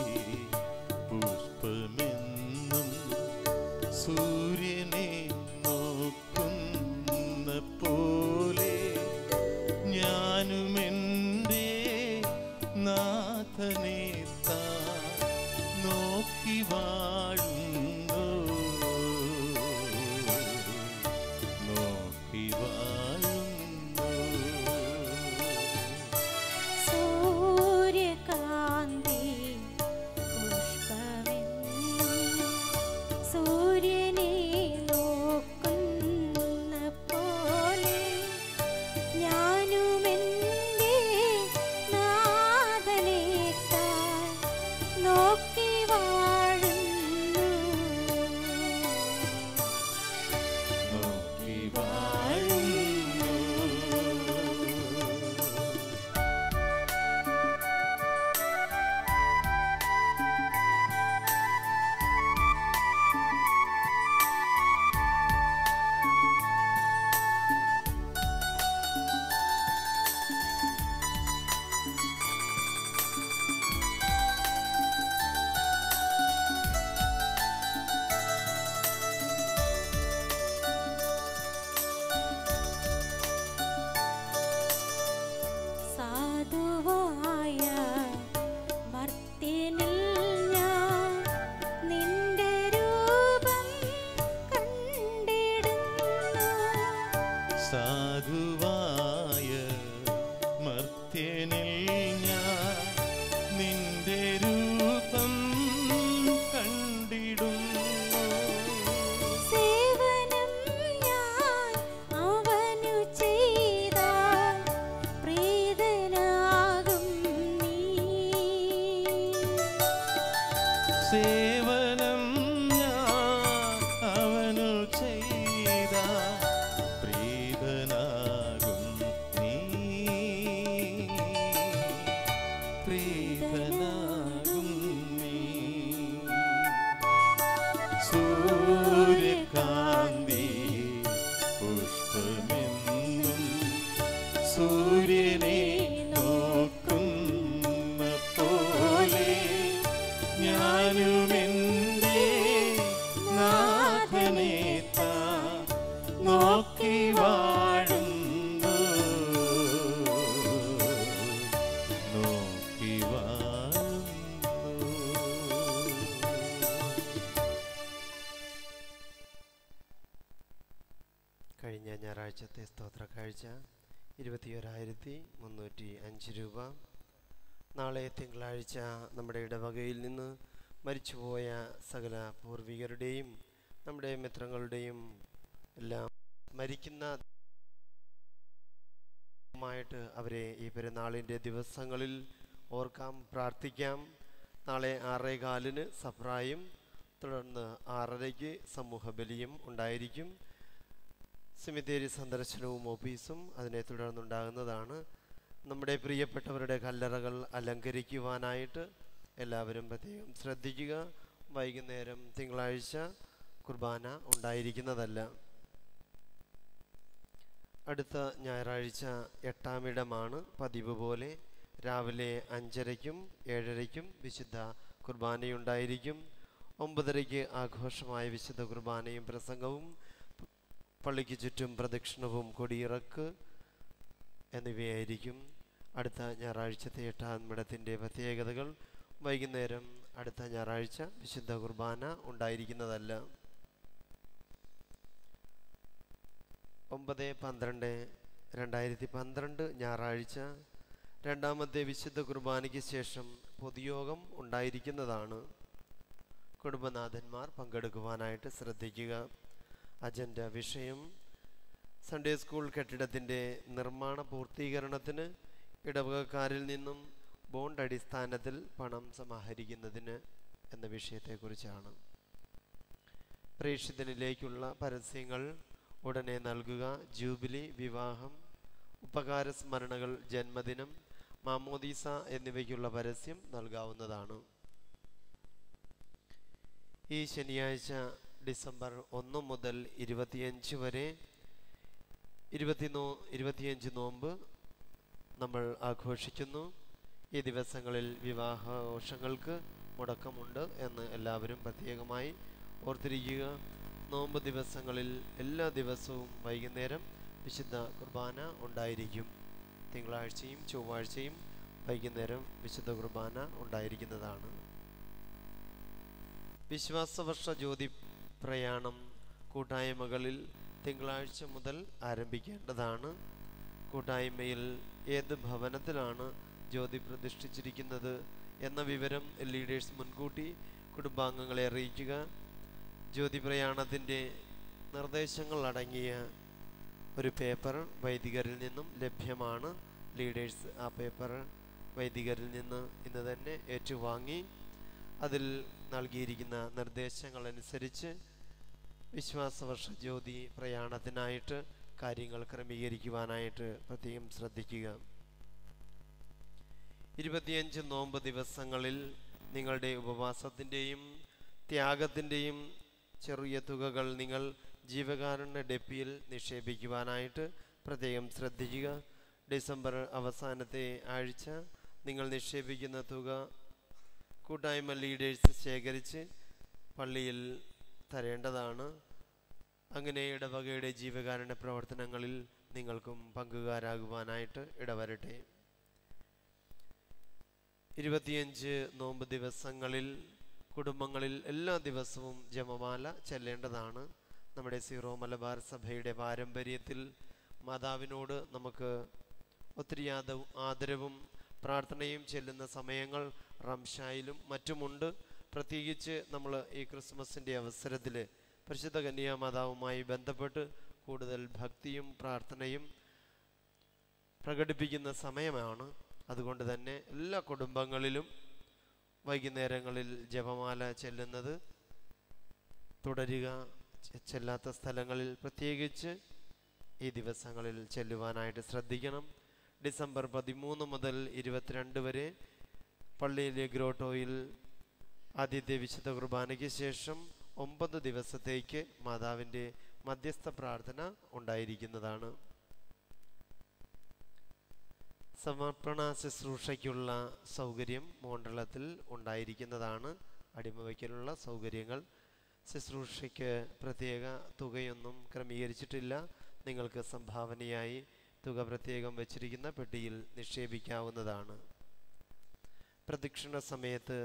പുഷ്പമെന്നും സൂര്യനെ നോക്കുന്ന പോലെ ഞാനുമെൻ്റെ നാഥനെ താൻ നോക്കി വാഴുന്നു നോക്കി വാഴുന്നു സൂര്യകാന്തി പുഷ്പമെന്നും സൂര്യനെ നോക്കുന്ന പോലെ ഞാനുമെൻ്റെ നാഥനെ താൻ നോക്കി വാഴുന്നു നോക്കി വാഴുന്നു സാധുവായ മർത്യനിൽ ഞാൻ നിന്റെ രൂപം കണ്ടിടുന്നു സാധുവായ മർത്യനിൽ ഞാൻ നിന്റെ രൂപം കണ്ടിടുന്നു സേവനം ഞാൻ അവനു ചെയ്താൽ പ്രീതനാകും നീ സേവനം ഞാൻ അവനു ചെയ്ത പ്രീതനാകും നീ പ്രീതനാകും നീ സൂര്യകാന്തി പുഷ്പമെന്നും സൂര്യനെ നോക്കുന്ന പോലെ ഞാനുമെൻ്റെ നാഥനെ താൻ നോക്കി വാഴുന്നു നോക്കി വാഴുന്നു. കഴിഞ്ഞ ഞായറാഴ്ചത്തെ സ്തോത്ര കാഴ്ച 21,305 രൂപ. നാളെ തിങ്കളാഴ്ച നമ്മുടെ ഇടവകയിൽ നിന്ന് മരിച്ചുപോയ സകല പൂർവികരുടെയും നമ്മുടെ മിത്രങ്ങളുടെയും എല്ലാം മരിക്കുന്ന ായിട്ട് അവരെ ഈ പെരുന്നാളിൻ്റെ ദിവസങ്ങളിൽ ഓർക്കാം, പ്രാർത്ഥിക്കാം. നാളെ 6:15 സപ്രായും തുടർന്ന് 6:30 സമൂഹ ബലിയും ഉണ്ടായിരിക്കും. സെമിത്തേരി സന്ദർശനവും ഓഫീസും അതിനെ തുടർന്നുണ്ടാകുന്നതാണ്. നമ്മുടെ പ്രിയപ്പെട്ടവരുടെ കല്ലറകൾ അലങ്കരിക്കുവാനായിട്ട് എല്ലാവരും പ്രത്യേകം ശ്രദ്ധിക്കുക. വൈകുന്നേരം തിങ്കളാഴ്ച കുർബാന ഉണ്ടായിരിക്കുന്നതല്ല. അടുത്ത ഞായറാഴ്ച 8-ാം ഇടമാണ്. പതിവ് പോലെ രാവിലെ 5:30-ക്കും 7:30-ക്കും വിശുദ്ധ കുർബാനയുണ്ടായിരിക്കും. 9:30-ക്ക് ആഘോഷമായ വിശുദ്ധ കുർബാനയും പ്രസംഗവും, പള്ളിക്ക് ചുറ്റും പ്രദക്ഷിണവും കൊടിയിറക്ക് എന്നിവയായിരിക്കും. അടുത്ത ഞായറാഴ്ചത്തെ 8-ാം ഇടത്തിൻ്റെ പ്രത്യേകതകൾ: വൈകുന്നേരം അടുത്ത ഞായറാഴ്ച വിശുദ്ധ കുർബാന ഉണ്ടായിരിക്കുന്നതല്ല. 9/12/2012 ഞായറാഴ്ച രണ്ടാമത്തെ വിശുദ്ധ കുർബാനയ്ക്ക് ശേഷം പൊതുയോഗം ഉണ്ടായിരിക്കുന്നതാണ്. കുടുംബനാഥന്മാർ പങ്കെടുക്കുവാനായിട്ട് ശ്രദ്ധിക്കുക. അജണ്ട വിഷയം: സൺഡേ സ്കൂൾ കെട്ടിടത്തിൻ്റെ നിർമ്മാണ പൂർത്തീകരണത്തിന് ഇടവകക്കാരിൽ നിന്നും ബോണ്ട് അടിസ്ഥാനത്തിൽ പണം സമാഹരിക്കുന്നതിന് എന്ന വിഷയത്തെക്കുറിച്ചാണ്. പ്രേക്ഷിതനിലേക്കുള്ള പരസ്യങ്ങൾ ഉടനെ നൽകുക. ജൂബിലി, വിവാഹം, ഉപകാര സ്മരണകൾ, ജന്മദിനം, മാമോദീസ എന്നിവയ്ക്കുള്ള പരസ്യം നൽകാവുന്നതാണ്. ഈ ശനിയാഴ്ച ഡിസംബർ 1 മുതൽ 25 വരെ 25 നോമ്പ് നമ്മൾ ആഘോഷിക്കുന്നു. ഈ ദിവസങ്ങളിൽ വിവാഹാഘോഷങ്ങൾക്ക് മുടക്കമുണ്ട് എന്ന് എല്ലാവരും പ്രത്യേകമായി ഓർത്തിരിക്കുക. നോമ്പ് ദിവസങ്ങളിൽ എല്ലാ ദിവസവും വൈകുന്നേരം വിശുദ്ധ കുർബാന ഉണ്ടായിരിക്കും. തിങ്കളാഴ്ചയും ചൊവ്വാഴ്ചയും വൈകുന്നേരം വിശുദ്ധ കുർബാന ഉണ്ടായിരിക്കുന്നതാണ്. വിശ്വാസവർഷ ജ്യോതി പ്രയാണം കൂട്ടായ്മകളിൽ തിങ്കളാഴ്ച മുതൽ ആരംഭിക്കേണ്ടതാണ്. കൂട്ടായ്മയിൽ ഏത് ഭവനത്തിലാണ് ജ്യോതി പ്രതിഷ്ഠിച്ചിരിക്കുന്നത് എന്ന വിവരം ലീഡേഴ്സ് മുൻകൂട്ടി കുടുംബാംഗങ്ങളെ അറിയിക്കുക. ജ്യോതി പ്രയാണത്തിൻ്റെ നിർദ്ദേശങ്ങൾ അടങ്ങിയ ഒരു പേപ്പർ വൈദികരിൽ നിന്നും ലഭ്യമാണ്. ലീഡേഴ്സ് ആ പേപ്പർ വൈദികരിൽ നിന്ന് ഇന്ന് തന്നെ ഏറ്റുവാങ്ങി അതിൽ നൽകിയിരിക്കുന്ന നിർദ്ദേശങ്ങൾ അനുസരിച്ച് വിശ്വാസവർഷ ജ്യോതി പ്രയാണത്തിനായിട്ട് കാര്യങ്ങൾ ക്രമീകരിക്കുവാനായിട്ട് പ്രത്യേകം ശ്രദ്ധിക്കുക. 25 നോമ്പ് ദിവസങ്ങളിൽ നിങ്ങളുടെ ഉപവാസത്തിൻ്റെയും ത്യാഗത്തിൻ്റെയും ചെറിയ തുകകൾ നിങ്ങൾ ജീവകാരുണ്യ ഡെപ്പിയിൽ നിക്ഷേപിക്കുവാനായിട്ട് പ്രത്യേകം ശ്രദ്ധിക്കുക. ഡിസംബർ അവസാനത്തെ ആഴ്ച നിങ്ങൾ നിക്ഷേപിക്കുന്ന തുക കൂട്ടായ്മ ലീഡേഴ്സ് ശേഖരിച്ച് പള്ളിയിൽ തരേണ്ടതാണ്. അങ്ങനെ ഇടവകയുടെ ജീവകാരുണ്യ പ്രവർത്തനങ്ങളിൽ നിങ്ങൾക്കും പങ്കുകാരാകുവാനായിട്ട് ഇടവരട്ടെ. 25 നോമ്പ് ദിവസങ്ങളിൽ കുടുംബങ്ങളിൽ എല്ലാ ദിവസവും ജപമാല ചെല്ലേണ്ടതാണ്. നമ്മുടെ സീറോ മലബാർ സഭയുടെ പാരമ്പര്യത്തിൽ മാതാവിനോട് നമുക്ക് ഒത്തിരി ആദരവും പ്രാർത്ഥനയും ചെല്ലുന്ന സമയങ്ങൾ റംഷായിലും മറ്റുമുണ്ട്. പ്രത്യേകിച്ച് നമ്മൾ ഈ ക്രിസ്മസിൻ്റെ അവസരത്തിൽ പരിശുദ്ധ കന്യാമാതാവുമായി ബന്ധപ്പെട്ട് കൂടുതൽ ഭക്തിയും പ്രാർത്ഥനയും പ്രകടിപ്പിക്കുന്ന സമയമാണ്. അതുകൊണ്ട് തന്നെ എല്ലാ കുടുംബങ്ങളിലും വൈകുന്നേരങ്ങളിൽ ജപമാല ചെല്ലുന്നത് തുടരുക. ചെല്ലാത്ത സ്ഥലങ്ങളിൽ പ്രത്യേകിച്ച് ഈ ദിവസങ്ങളിൽ ചെല്ലുവാനായിട്ട് ശ്രദ്ധിക്കണം. ഡിസംബർ 13 മുതൽ 22 വരെ പള്ളിയിലെ ഗ്രോട്ടോയിൽ ആദ്യത്തെ വിശുദ്ധ കുർബാനയ്ക്ക് ശേഷം 9 ദിവസത്തേക്ക് മാതാവിൻ്റെ മധ്യസ്ഥ പ്രാർത്ഥന ഉണ്ടായിരിക്കുന്നതാണ്. സമർപ്പണ ശുശ്രൂഷയ്ക്കുള്ള സൗകര്യം മണ്ഡലത്തിൽ ഉണ്ടായിരിക്കുന്നതാണ്. അടിമവയ്ക്കലുള്ള സൗകര്യങ്ങൾ. ശുശ്രൂഷയ്ക്ക് പ്രത്യേക തുകയൊന്നും ക്രമീകരിച്ചിട്ടില്ല. നിങ്ങൾക്ക് സംഭാവനയായി തുക പ്രത്യേകം വച്ചിരിക്കുന്ന പെട്ടിയിൽ നിക്ഷേപിക്കാവുന്നതാണ്. പ്രദക്ഷിണ സമയത്ത്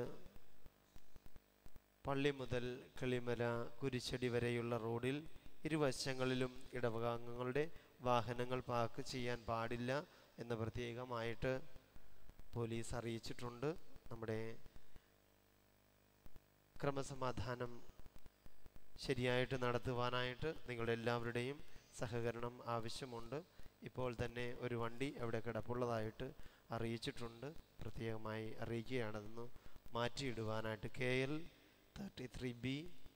പള്ളി മുതൽ കിളിമല കുരിശടി വരെയുള്ള റോഡിൽ ഇരുവശങ്ങളിലും ഇടവകാംഗങ്ങളുടെ വാഹനങ്ങൾ പാർക്ക് ചെയ്യാൻ പാടില്ല എന്ന് പ്രത്യേകമായിട്ട് പോലീസ് അറിയിച്ചിട്ടുണ്ട്. നമ്മുടെ ക്രമസമാധാനം ശരിയായിട്ട് നടത്തുവാനായിട്ട് നിങ്ങളുടെ എല്ലാവരുടെയും സഹകരണം ആവശ്യമുണ്ട്. ഇപ്പോൾ തന്നെ ഒരു വണ്ടി അവിടെ കിടപ്പുള്ളതായിട്ട് അറിയിച്ചിട്ടുണ്ട്. പ്രത്യേകമായി അറിയിക്കുകയാണെന്ന് മാറ്റിയിടുവാനായിട്ട് KL 33B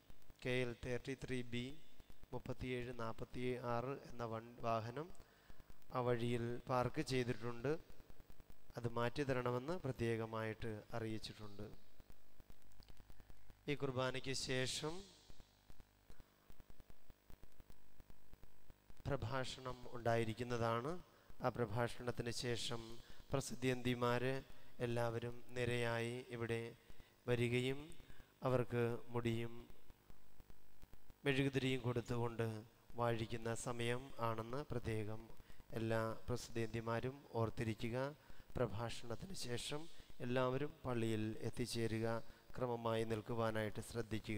3746 എന്ന വാഹനം ആ വഴിയിൽ പാർക്ക് ചെയ്തിട്ടുണ്ട്. അത് മാറ്റി തരണമെന്ന് പ്രത്യേകമായിട്ട് അറിയിച്ചിട്ടുണ്ട്. ഈ കുർബാനയ്ക്ക് ശേഷം പ്രഭാഷണം ഉണ്ടായിരിക്കുന്നതാണ്. ആ പ്രഭാഷണത്തിന് ശേഷം പ്രസിദ്ധിയന്തിമാർ എല്ലാവരും നിരയായി ഇവിടെ വരികയും അവർക്ക് മുടിയും മെഴുകുതിരിയും കൊടുത്തുകൊണ്ട് വാഴിക്കുന്ന സമയം ആണെന്ന് പ്രത്യേകം എല്ലാ പ്രസിദ്ധിയന്തിമാരും ഓർത്തിരിക്കുക. പ്രഭാഷണത്തിന് ശേഷം എല്ലാവരും പള്ളിയിൽ എത്തിച്ചേരുക. ക്രമമായി നിൽക്കുവാനായിട്ട് ശ്രദ്ധിക്കുക.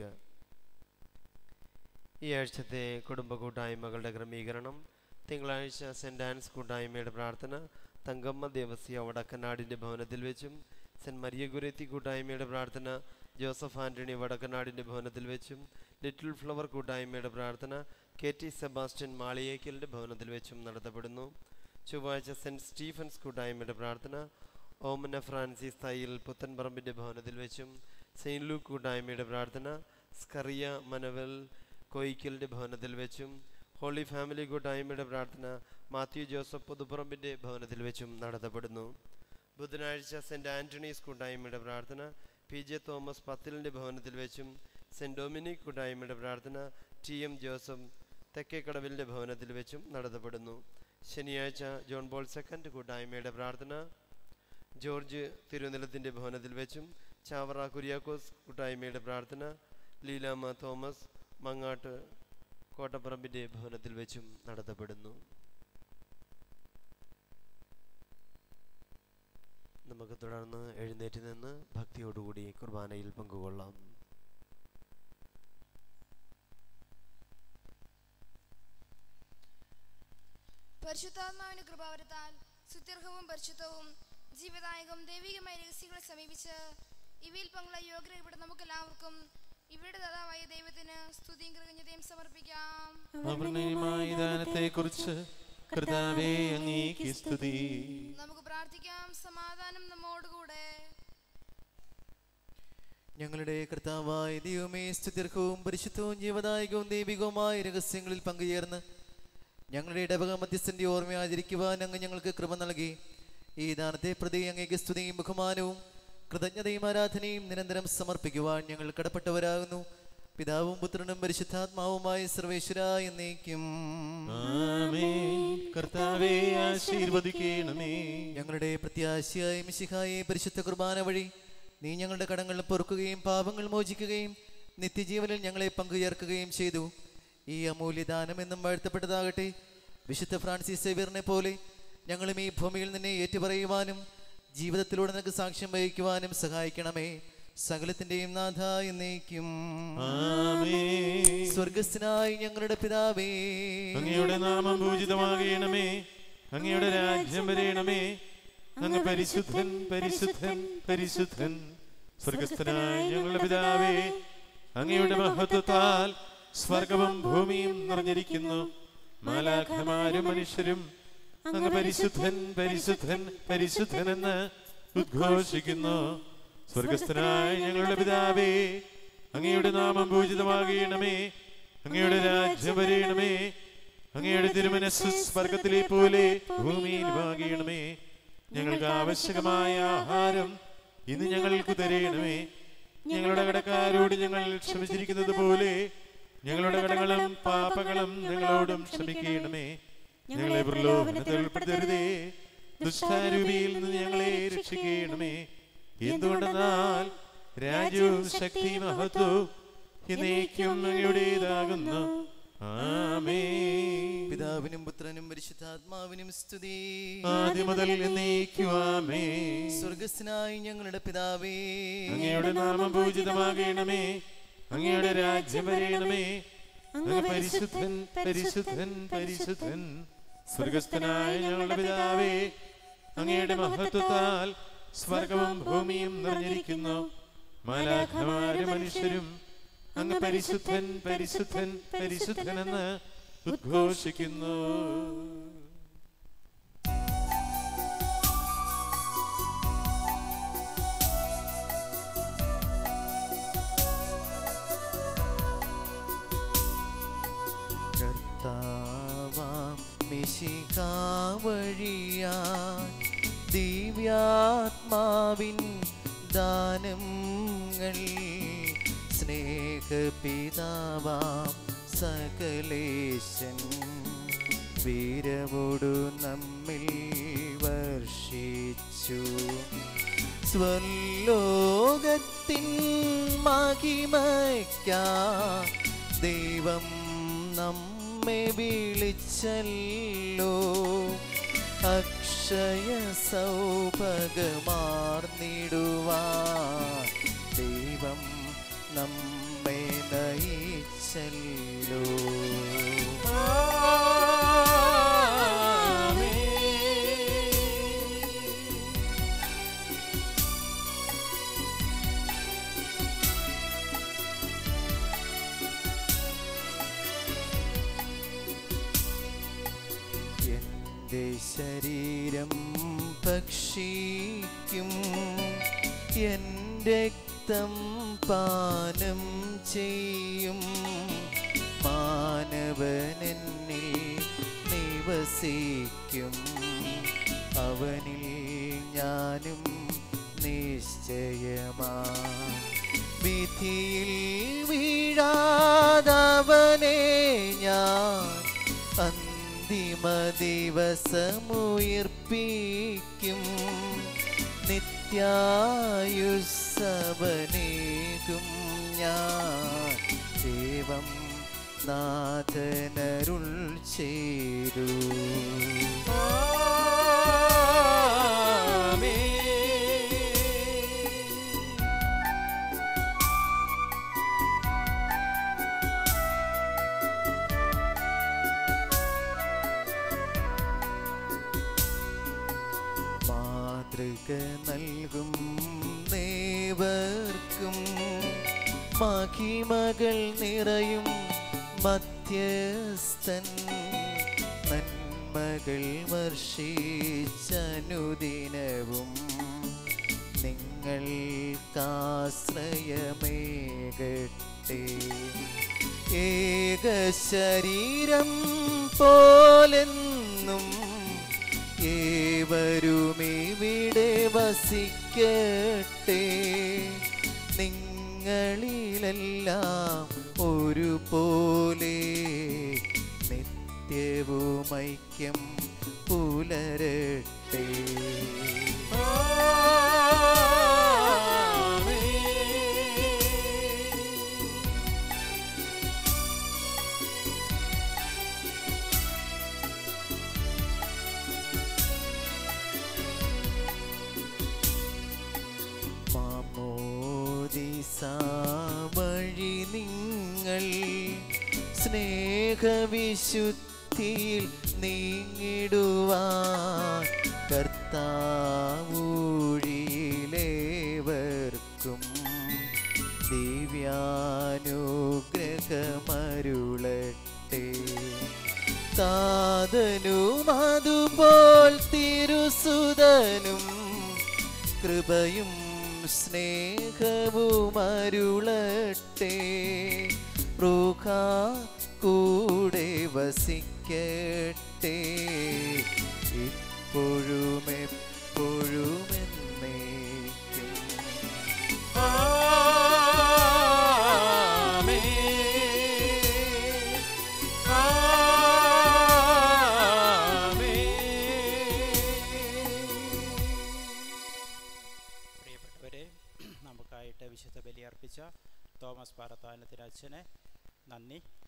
ഈ ആഴ്ചത്തെ കുടുംബ കൂട്ടായ്മകളുടെ ക്രമീകരണം: തിങ്കളാഴ്ച സെൻറ് ആൻസ് കൂട്ടായ്മയുടെ പ്രാർത്ഥന തങ്കമ്മ ദേവസ്യ വടക്കനാടിൻ്റെ ഭവനത്തിൽ വെച്ചും, സെൻറ് മരിയ ഗുരേത്തി കൂട്ടായ്മയുടെ പ്രാർത്ഥന ജോസഫ് ആൻ്റണി വടക്കനാടിൻ്റെ ഭവനത്തിൽ വെച്ചും, ലിറ്റിൽ ഫ്ലവർ കൂട്ടായ്മയുടെ പ്രാർത്ഥന KT സെബാസ്റ്റ്യൻ മാളിയേക്കലിൻ്റെ ഭവനത്തിൽ വെച്ചും നടത്തപ്പെടുന്നു. ചൊവ്വാഴ്ച സെൻറ് സ്റ്റീഫൻസ് കൂട്ടായ്മയുടെ പ്രാർത്ഥന ഓമന ഫ്രാൻസിസ് തയ്യിൽ പുത്തൻപറമ്പിൻ്റെ ഭവനത്തിൽ വെച്ചും, സെയിൻറ്റ് ലൂക്ക് കൂട്ടായ്മയുടെ പ്രാർത്ഥന സ്കറിയ മനവൽ കോയിക്കലിൻ്റെ ഭവനത്തിൽ വെച്ചും, ഹോളി ഫാമിലി കൂട്ടായ്മയുടെ പ്രാർത്ഥന മാത്യു ജോസഫ് പുതുപ്പറമ്പിൻ്റെ ഭവനത്തിൽ വെച്ചും നടത്തപ്പെടുന്നു. ബുധനാഴ്ച സെൻറ് ആൻ്റണീസ് കൂട്ടായ്മയുടെ പ്രാർത്ഥന PJ തോമസ് പത്തിലിൻ്റെ ഭവനത്തിൽ വെച്ചും, സെൻറ് ഡൊമിനിക് കൂട്ടായ്മയുടെ പ്രാർത്ഥന TM ജോസഫ് തെക്കേക്കടവിലിൻ്റെ ഭവനത്തിൽ വെച്ചും നടത്തപ്പെടുന്നു. ശനിയാഴ്ച ജോൺ പോൾ II കൂട്ടായ്മയുടെ പ്രാർത്ഥന ജോർജ് തിരുവനന്തപുരത്തിൻ്റെ ഭവനത്തിൽ വെച്ചും ചാവറ കുര്യാക്കോസ് കൂട്ടായ്മയുടെ പ്രാർത്ഥന ലീലാമ്മ തോമസ് മങ്ങാട്ട് കോട്ടപ്പറമ്പിൻ്റെ ഭവനത്തിൽ വെച്ചും നടത്തപ്പെടുന്നു. നമുക്ക് തുടർന്ന് എഴുന്നേറ്റ് നിന്ന് ഭക്തിയോടുകൂടി കുർബാനയിൽ പങ്കുകൊള്ളാം. പരിശുദ്ധാത്മാവിന്റെ കൃപാവരത്താൽ സുത്യർഹവും പരിശുദ്ധവും ജീവദായകം ദൈവികമായ രഹസ്യങ്ങളെ സമീപിച്ച് ഇവയിൽ പങ്കുള്ള യോഗ്യത ഇവിടെ നമുക്ക് എല്ലാവർക്കും ഇവരുടെ ദാതാവായ ദൈവത്തിന് സ്തുതിയും കൃതജ്ഞതയും സമർപ്പിക്കാം. നമുക്ക് പ്രാർത്ഥിക്കാം. സമാധാനം നമ്മോടുകൂടെ. ഞങ്ങളുടെ കർത്താവായ ദൈവമേ, സ്തുത്യർഹവും പരിശുദ്ധവും ജീവദായകവും ദൈവികവുമായ രഹസ്യങ്ങളിൽ പങ്കുചേർന്ന് ഞങ്ങളുടെ ഇടവക മധ്യസ്ഥന്റെ ഓർമ്മ ആചരിക്കുവാൻ അങ്ങ് ഞങ്ങൾക്ക് കൃപ നൽകി. ഈ ദാനത്തെ പ്രതി അങ്ങേക്ക് സ്തുതിയും ബഹുമാനവും കൃതജ്ഞതയും ആരാധനയും നിരന്തരം സമർപ്പിക്കുവാൻ ഞങ്ങൾ കടപ്പെട്ടവരാകുന്നു. പിതാവും പുത്രനും പരിശുദ്ധാത്മാവുമായ സർവേശ്വര എന്നേക്കും. കർത്താവേ ആശീർവദിക്കണമേ. ഞങ്ങളുടെ പ്രത്യാശയായ മിശിഹായെ പരിശുദ്ധ കുർബാന വഴി നീ ഞങ്ങളുടെ കടങ്ങൾ പൊറുക്കുകയും പാപങ്ങൾ മോചിക്കുകയും നിത്യജീവനിൽ ഞങ്ങളെ പങ്കുചേർക്കുകയും ചെയ്തു. ഈ അമൂല്യദാനം എന്നും വാഴ്ത്തപ്പെട്ടതാകട്ടെ. വിശുദ്ധ ഫ്രാൻസിസ് സേവ്യറിനെ പോലെ ഞങ്ങളും ഈ ഭൂമിയിൽ നിന്നെ ഏറ്റുപറയുവാനും ജീവിതത്തിലൂടെ നിനക്ക് സാക്ഷ്യം വഹിക്കുവാനും സഹായിക്കണമേ. സകലത്തിന്റെയും നാഥ എന്നേക്കും. സ്വർഗസ്ഥനായ ഞങ്ങളുടെ പിതാവേ, അങ്ങയുടെ നാമം പൂജിതമാകണമേ. അങ്ങയുടെ രാജ്യം വരേണമേ. അങ്ങ് പരിശുദ്ധൻ പരിശുദ്ധൻ പരിശുദ്ധൻ. സ്വർഗസ്ഥനായ ഞങ്ങളുടെ പിതാവേ, അങ്ങയുടെ മഹത്വത്താൽ സ്വർഗവും ഭൂമിയും നിറഞ്ഞിരിക്കുന്നു. മാലാഖമാരും മനുഷ്യരും അങ്ങ് പരിശുദ്ധൻ പരിശുദ്ധൻ പരിശുദ്ധൻ എന്ന് ഉദ്ഘോഷിക്കുന്നു. സ്വർഗസ്ഥനായ ഞങ്ങളുടെ പിതാവേ, അങ്ങയുടെ നാമം പൂജിതമാകണമേ. അങ്ങയുടെ രാജ്യം വരേണമേ. അങ്ങയുടെ തിരുമനസ്സ് സ്വർഗത്തിലെ പോലെ ഭൂമിയിൽ ആകണമേ. ഞങ്ങൾക്ക് ആവശ്യമായ ആഹാരം ഇന്ന് ഞങ്ങൾക്ക് തരയണമേ. ഞങ്ങളുടെ കടക്കാരോട് ഞങ്ങൾ ക്ഷമിച്ചിരിക്കുന്നത് പോലെ ഞങ്ങളുടെ കടങ്ങളും പാപങ്ങളും ഞങ്ങളോടും ക്ഷമിക്കണമേ. ഞങ്ങളെ പ്രലോഭനത്തിൽ ഉൾപ്പെടുത്തരുതേ, ദുഷ്ടാരൂപിയിൽ നിന്ന് ഞങ്ങളെ രക്ഷിക്കണമേ. എന്തുകൊണ്ടെന്നാൽ രാജ്യവും ശക്തിയും മഹത്വവും എന്നേക്കും അങ്ങയുടേതാകുന്നു. ആമേൻ. പിതാവിനും പുത്രനും പരിശുദ്ധാത്മാവിനും സ്തുതി. ആദ്യം മുതൽ എന്നേക്കും ആമേൻ. സ്വർഗസ്ഥനായ ഞങ്ങളുടെ പിതാവേ, അങ്ങയുടെ നാമം പൂജിതമാകണമേ. അങ്ങയുടെ രാജ്യം വരേണമേ. അങ്ങ് പരിശുദ്ധൻ പരിശുദ്ധൻ പരിശുദ്ധൻ. സ്വർഗസ്ഥനായ ഞങ്ങളുടെ പിതാവേ, അങ്ങയുടെ മഹത്വത്താൽ സ്വർഗവും ഭൂമിയും നിറഞ്ഞിരിക്കുന്നു. മാലാഖമാരും മനുഷ്യരും അങ്ങ് പരിശുദ്ധൻ പരിശുദ്ധൻ പരിശുദ്ധൻ എന്ന് ഉദ്ഘോഷിക്കുന്നു. കർത്താവാം മിശിഹാ വഴിയാൻ ദിവ്യാത്മാവിൻ ദാനങ്ങൾ സ്നേഹപിതാവാം സകലേശൻ വീരമോടു നമ്മിൽ വർഷിച്ചു. സ്വലോകത്തിൻ മഹിമയ്ക്കായി ദൈവം നമ്മെ വിളിച്ചല്ലോ. അക്ഷയ സൗഭഗമാർന്നിടുവാൻ ദൈവം നമ്മെ നയിച്ചല്ലോ. എന്റെ ശരീരം ഭക്ഷിക്കും, എന്റെ രക്തം പാനം ചെയ്യും. മാനവനെന്നിൽ നിവസിക്കും, അവനിൽ ഞാനും നിശ്ചയമാ. വിധിയിൽ വീഴാതവനെ ഞാൻ അന്തിമ ദിവസമുയർപ്പിക്കും. നിത്യായുസ്സവനേകും ഞാൻ ദേവം നാഥനരുൾ ചെയ്തു. മാതൃക നൽകും നേവർക്കും മഹിമകൾ നിറയും മധ്യസ്ഥൻ നന്മകൾ വർഷിച്ചനുദിനവും നിങ്ങൾക്കാശ്രയമേകട്ടെ. ഏക ശരീരം പോലെന്നും ഏവരുമിവിടെ വസിക്കട്ടെ. നിങ്ങളിലെല്ലാം ഒരുപോലെ നിത്യവും ഐക്യം പുലരട്ടെ. വഴി നിങ്ങൾ സ്നേഹവിശുദ്ധിയിൽ നീങ്ങിടുവാൻ കർത്താവൂഴിയിലേവർക്കും ദിവ്യാനുഗ്രഹമരുളട്ടെ. താതനും അതുപോൽ തിരുസുതനും കൃപയും സ്നേഹവും അരുളട്ടെ. റൂഹ കൂടെ വസിക്കട്ടെ ഇപ്പോഴും എപ്പോഴും എന്നേക്കും. നമുക്കായിട്ട് വിശുദ്ധ ബലി അർപ്പിച്ച തോമസ് പാറത്താനത്തിന് അച്ഛനെ നന്ദി.